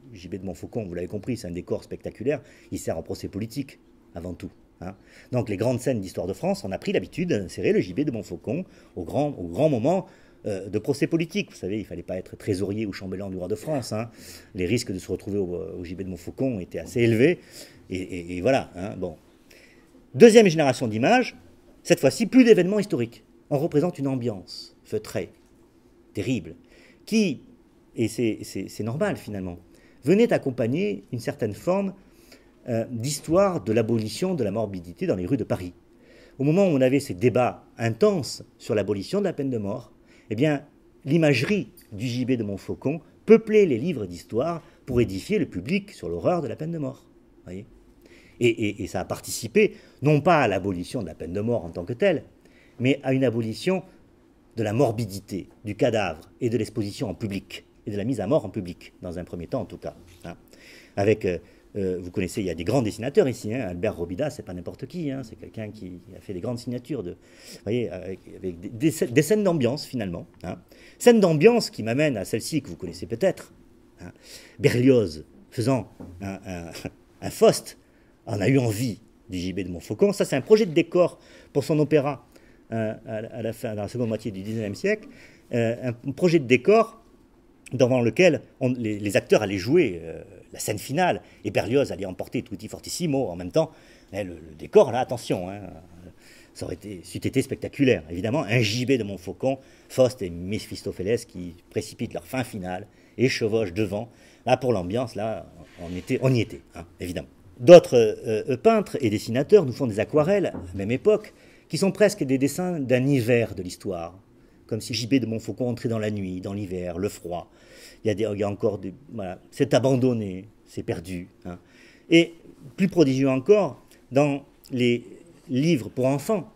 gibet de Montfaucon, vous l'avez compris, c'est un décor spectaculaire, il sert en procès politique, avant tout. Hein. Donc les grandes scènes d'histoire de France, on a pris l'habitude d'insérer le gibet de Montfaucon au grand, au grand moment euh, de procès politique. Vous savez, il ne fallait pas être trésorier ou chambellan du roi de France. Hein. Les risques de se retrouver au, au gibet de Montfaucon étaient assez élevés. Et, et, et voilà. Hein, bon. Deuxième génération d'images, cette fois-ci, plus d'événements historiques. On représente une ambiance feutrée, terrible, qui, et c'est normal finalement, venait accompagner une certaine forme euh, d'histoire de l'abolition de la morbidité dans les rues de Paris. Au moment où on avait ces débats intenses sur l'abolition de la peine de mort, eh bien, l'imagerie du gibet de Montfaucon peuplait les livres d'histoire pour édifier le public sur l'horreur de la peine de mort. Voyez ? Et, et, et ça a participé, non pas à l'abolition de la peine de mort en tant que telle, mais à une abolition de la morbidité, du cadavre et de l'exposition en public, et de la mise à mort en public, dans un premier temps en tout cas. Hein. Avec, euh, euh, vous connaissez, il y a des grands dessinateurs ici, hein. Albert Robida, c'est pas n'importe qui, hein. C'est quelqu'un qui a fait des grandes signatures, de, vous voyez, avec, avec des, des, des scènes d'ambiance finalement. Hein. Scènes d'ambiance qui m'amènent à celle-ci que vous connaissez peut-être. Hein. Berlioz faisant un, un, un Faust en a eu envie du gibet de Montfaucon. Ça, c'est un projet de décor pour son opéra euh, à la fin, dans la seconde moitié du dix-neuvième siècle. Euh, un projet de décor devant lequel on, les, les acteurs allaient jouer euh, la scène finale, et Berlioz allait emporter tutti fortissimo en même temps. Le, le décor, là, attention, hein, ça aurait été, c'eût été spectaculaire. Évidemment, un gibet de Montfaucon, Faust et Méphistophélès qui précipitent leur fin finale et chevauchent devant. Là, pour l'ambiance, là, on, était, on y était, hein, évidemment. D'autres euh, peintres et dessinateurs nous font des aquarelles, à la même époque, qui sont presque des dessins d'un hiver de l'histoire. Comme si gibet de Montfaucon entrait dans la nuit, dans l'hiver, le froid. Il y a, des, il y a encore des... Voilà, c'est abandonné, c'est perdu. Hein. Et plus prodigieux encore, dans les livres pour enfants,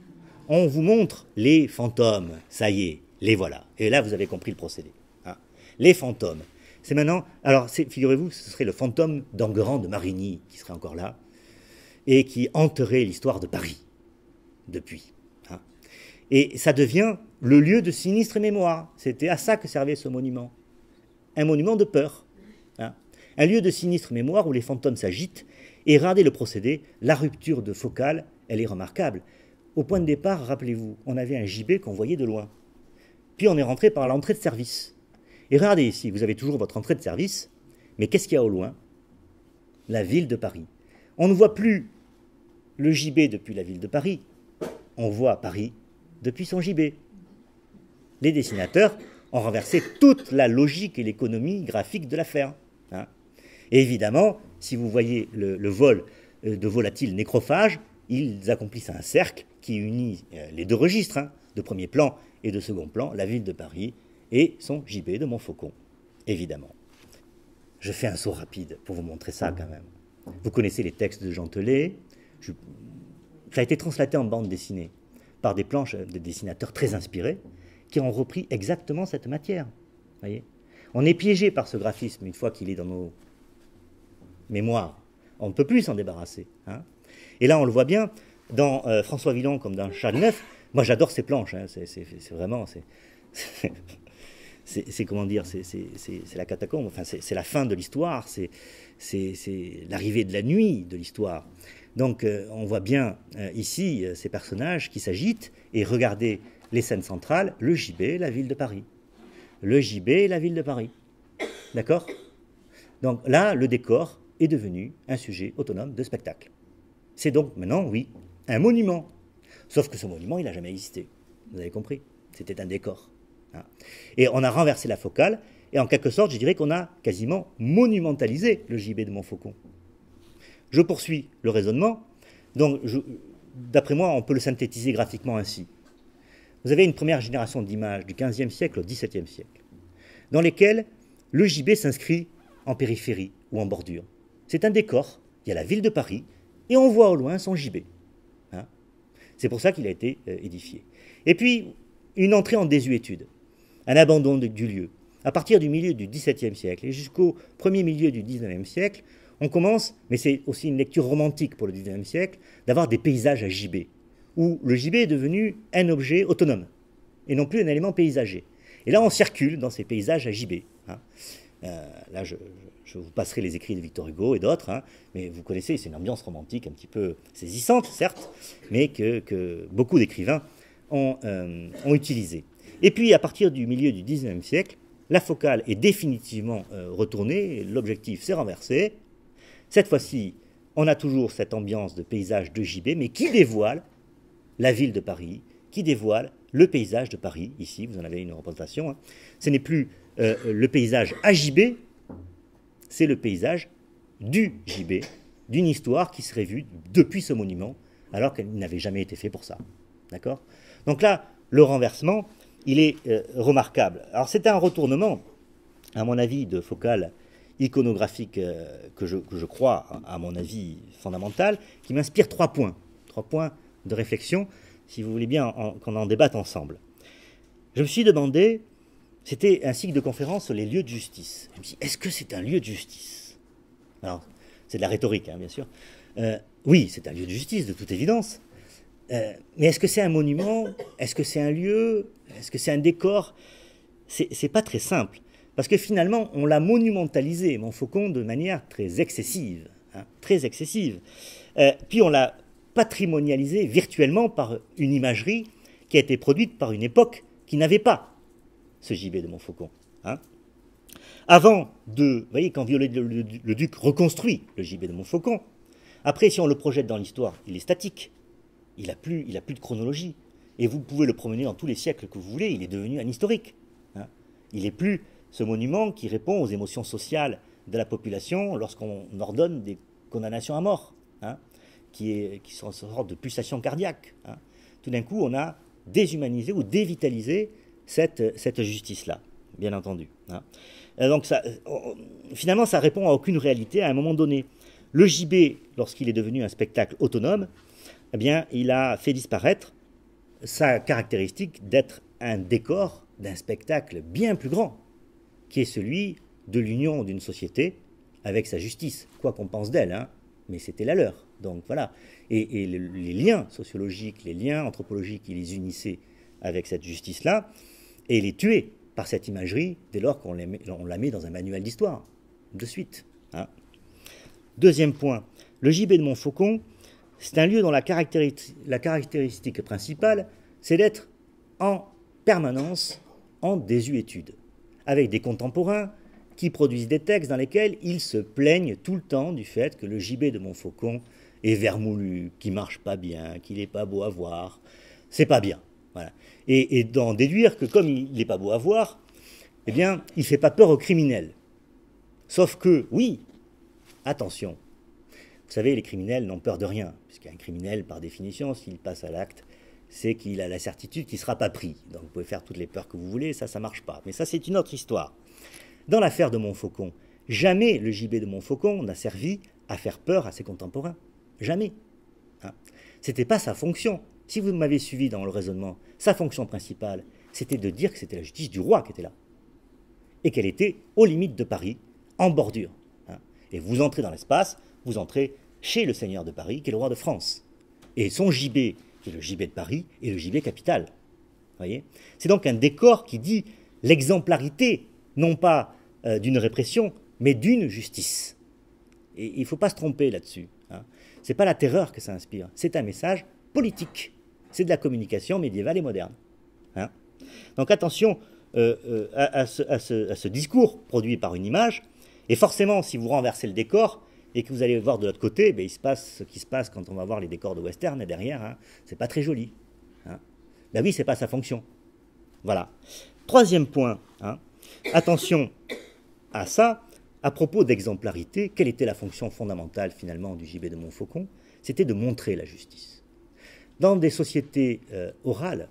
on vous montre les fantômes. Ça y est, les voilà. Et là, vous avez compris le procédé. Hein. Les fantômes. C'est maintenant... Alors, figurez-vous, ce serait le fantôme d'Enguerrand de Marigny qui serait encore là et qui hanterait l'histoire de Paris depuis. Hein. Et ça devient le lieu de sinistre mémoire. C'était à ça que servait ce monument. Un monument de peur. Hein. Un lieu de sinistre mémoire où les fantômes s'agitent. Et regardez le procédé, la rupture de focale, elle est remarquable. Au point de départ, rappelez-vous, on avait un gibet qu'on voyait de loin. Puis on est rentré par l'entrée de service. Et regardez ici, vous avez toujours votre entrée de service, mais qu'est-ce qu'il y a au loin? La ville de Paris. On ne voit plus le gibet depuis la ville de Paris, on voit Paris depuis son gibet. Les dessinateurs ont renversé toute la logique et l'économie graphique de l'affaire. Hein. Et évidemment, si vous voyez le, le vol de volatiles nécrophages, ils accomplissent un cercle qui unit les deux registres, hein, de premier plan et de second plan, la ville de Paris et son gibet de Montfaucon, évidemment. Je fais un saut rapide pour vous montrer ça quand même. Vous connaissez les textes de Jean Telet. Je... Ça a été translaté en bande dessinée par des planches de dessinateurs très inspirés qui ont repris exactement cette matière. Voyez, on est piégé par ce graphisme une fois qu'il est dans nos mémoires. On ne peut plus s'en débarrasser. Hein. Et là, on le voit bien, dans euh, François Villon comme dans Charles neuf. Moi, j'adore ces planches. Hein. C'est vraiment... C'est comment dire, c'est la catacombe, enfin, c'est la fin de l'histoire, c'est l'arrivée de la nuit de l'histoire. Donc euh, on voit bien euh, ici euh, ces personnages qui s'agitent, et regardez les scènes centrales, le gibet, la ville de Paris. Le gibet, la ville de Paris. D'accord? Donc là, le décor est devenu un sujet autonome de spectacle. C'est donc maintenant, oui, un monument. Sauf que ce monument, il n'a jamais existé. Vous avez compris? C'était un décor. Et on a renversé la focale, et en quelque sorte, je dirais qu'on a quasiment monumentalisé le gibet de Montfaucon. Je poursuis le raisonnement. Donc, d'après moi, on peut le synthétiser graphiquement ainsi. Vous avez une première génération d'images du quinzième siècle au dix-septième siècle, dans lesquelles le gibet s'inscrit en périphérie ou en bordure. C'est un décor, il y a la ville de Paris, et on voit au loin son gibet. Hein. C'est pour ça qu'il a été euh, édifié. Et puis, une entrée en désuétude. Un abandon de, du lieu. À partir du milieu du dix-septième siècle et jusqu'au premier milieu du dix-neuvième siècle, on commence, mais c'est aussi une lecture romantique pour le dix-neuvième siècle, d'avoir des paysages à gibet, où le gibet est devenu un objet autonome, et non plus un élément paysager. Et là, on circule dans ces paysages à gibet. Hein. Euh, là, je, Je vous passerai les écrits de Victor Hugo et d'autres, hein, mais vous connaissez, c'est une ambiance romantique un petit peu saisissante, certes, mais que, que beaucoup d'écrivains ont, euh, ont utilisé. Et puis, à partir du milieu du dix-neuvième siècle, la focale est définitivement euh, retournée, l'objectif s'est renversé. Cette fois-ci, on a toujours cette ambiance de paysage de gibet, mais qui dévoile la ville de Paris, qui dévoile le paysage de Paris. Ici, vous en avez une représentation. Hein. Ce n'est plus euh, le paysage à gibet, c'est le paysage du gibet, d'une histoire qui serait vue depuis ce monument, alors qu'elle n'avait jamais été fait pour ça. D'accord ? Donc là, le renversement, il est euh, remarquable. Alors c'est un retournement, à mon avis, de focale iconographique euh, que, je, que je crois, à mon avis, fondamental, qui m'inspire trois points. Trois points de réflexion, si vous voulez bien en, qu'on en débatte ensemble. Je me suis demandé, c'était un cycle de conférences sur les lieux de justice. Je me suis dit, est-ce que c'est un lieu de justice? Alors, c'est de la rhétorique, hein, bien sûr. Euh, oui, c'est un lieu de justice, de toute évidence. Euh, mais est-ce que c'est un monument? Est-ce que c'est un lieu? Est-ce que c'est un décor? C'est, c'est pas très simple. Parce que finalement, on l'a monumentalisé, Montfaucon, de manière très excessive. Hein, très excessive. Euh, puis on l'a patrimonialisé virtuellement par une imagerie qui a été produite par une époque qui n'avait pas ce gibet de Montfaucon. Hein. Avant de... Vous voyez, quand Viollet-le-Duc reconstruit le gibet de Montfaucon, après, si on le projette dans l'histoire, il est statique. Il n'a plus, il a plus de chronologie. Et vous pouvez le promener dans tous les siècles que vous voulez, il est devenu un historique. Hein. Il n'est plus ce monument qui répond aux émotions sociales de la population lorsqu'on ordonne des condamnations à mort, hein, qui, est, qui sont une sorte de pulsation cardiaque. Hein. Tout d'un coup, on a déshumanisé ou dévitalisé cette, cette justice-là, bien entendu. Hein. Donc ça, finalement, ça répond à aucune réalité à un moment donné. Le gibet, lorsqu'il est devenu un spectacle autonome, eh bien, il a fait disparaître sa caractéristique d'être un décor d'un spectacle bien plus grand, qui est celui de l'union d'une société avec sa justice, quoi qu'on pense d'elle, hein, mais c'était la leur. Donc voilà. Et, et le, les liens sociologiques, les liens anthropologiques, ils les unissaient avec cette justice-là, et les tuaient par cette imagerie dès lors qu'on les met, on la met dans un manuel d'histoire, de suite. Hein. Deuxième point, le gibet de Montfaucon, c'est un lieu dont la caractéristique, la caractéristique principale, c'est d'être en permanence en désuétude, avec des contemporains qui produisent des textes dans lesquels ils se plaignent tout le temps du fait que le gibet de Montfaucon est vermoulu, qu'il ne marche pas bien, qu'il n'est pas beau à voir. C'est pas bien. Voilà. Et, et d'en déduire que comme il n'est pas beau à voir, eh bien, il ne fait pas peur aux criminels. Sauf que, oui, attention, vous savez, les criminels n'ont peur de rien, puisqu'un criminel, par définition, s'il passe à l'acte, c'est qu'il a la certitude qu'il ne sera pas pris. Donc vous pouvez faire toutes les peurs que vous voulez, ça, ça ne marche pas. Mais ça, c'est une autre histoire. Dans l'affaire de Montfaucon, jamais le gibet de Montfaucon n'a servi à faire peur à ses contemporains. Jamais. Hein. Ce n'était pas sa fonction. Si vous m'avez suivi dans le raisonnement, sa fonction principale, c'était de dire que c'était la justice du roi qui était là. Et qu'elle était aux limites de Paris, en bordure. Hein. Et vous entrez dans l'espace, vous entrez chez le seigneur de Paris, qui est le roi de France. Et son gibet, qui est le gibet de Paris, est le gibet capital. Voyez ? C'est donc un décor qui dit l'exemplarité, non pas euh, d'une répression, mais d'une justice. Et il ne faut pas se tromper là-dessus. Hein. Ce n'est pas la terreur que ça inspire, c'est un message politique. C'est de la communication médiévale et moderne. Hein. Donc attention euh, euh, à, à, ce, à, ce, à ce discours produit par une image, et forcément, si vous renversez le décor, et que vous allez voir de l'autre côté, ben, il se passe ce qui se passe quand on va voir les décors de western derrière, hein, c'est pas très joli. Hein. Ben oui, c'est pas sa fonction. Voilà. Troisième point, hein, attention à ça, à propos d'exemplarité, quelle était la fonction fondamentale finalement du gibet de Montfaucon? C'était de montrer la justice. Dans des sociétés euh, orales,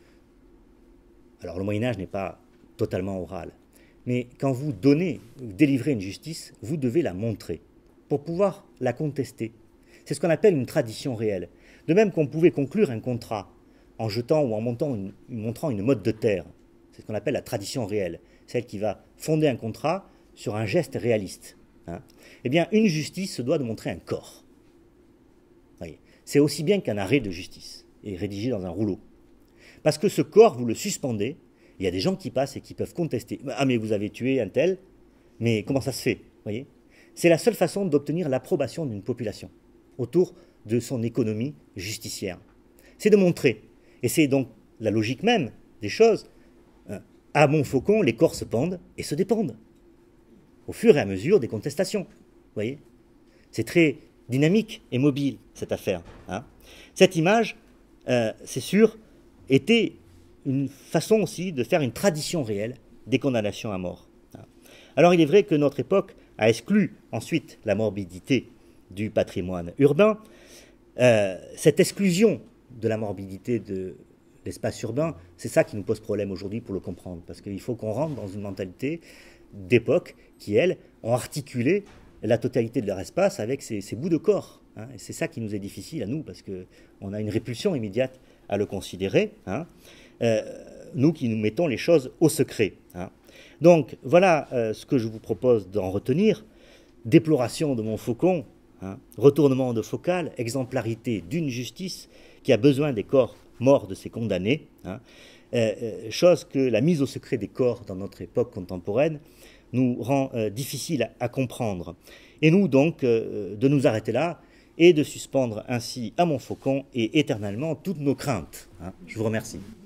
alors le Moyen-Âge n'est pas totalement oral, mais quand vous donnez, vous délivrez une justice, vous devez la montrer pour pouvoir la contester. C'est ce qu'on appelle une tradition réelle. De même qu'on pouvait conclure un contrat en jetant ou en montant une, montrant une motte de terre. C'est ce qu'on appelle la tradition réelle, celle qui va fonder un contrat sur un geste réaliste. Hein. Eh bien, une justice se doit de montrer un corps. Voyez. C'est aussi bien qu'un arrêt de justice, et rédigé dans un rouleau. Parce que ce corps, vous le suspendez, il y a des gens qui passent et qui peuvent contester. Ah, mais vous avez tué un tel, mais comment ça se fait? voyez, c'est la seule façon d'obtenir l'approbation d'une population autour de son économie justicière. C'est de montrer, et c'est donc la logique même des choses, euh, à Montfaucon, les corps se pendent et se dépendent, au fur et à mesure des contestations, vous voyez. C'est très dynamique et mobile, cette affaire. Hein. Cette image, euh, c'est sûr, était une façon aussi de faire une tradition réelle des condamnations à mort. Hein. Alors il est vrai que notre époque a exclu ensuite la morbidité du patrimoine urbain. Euh, cette exclusion de la morbidité de l'espace urbain, c'est ça qui nous pose problème aujourd'hui pour le comprendre, parce qu'il faut qu'on rentre dans une mentalité d'époque qui, elles, ont articulé la totalité de leur espace avec ces, ces bouts de corps. Hein, et c'est ça qui nous est difficile à nous, parce qu'on a une répulsion immédiate à le considérer, hein, euh, nous qui nous mettons les choses au secret. Hein. Donc voilà euh, ce que je vous propose d'en retenir. Déploration de Montfaucon, hein, retournement de Focale, exemplarité d'une justice qui a besoin des corps morts de ses condamnés, hein, euh, euh, chose que la mise au secret des corps dans notre époque contemporaine nous rend euh, difficile à, à comprendre. Et nous donc euh, de nous arrêter là et de suspendre ainsi à Montfaucon et éternellement toutes nos craintes. Hein. Je vous remercie.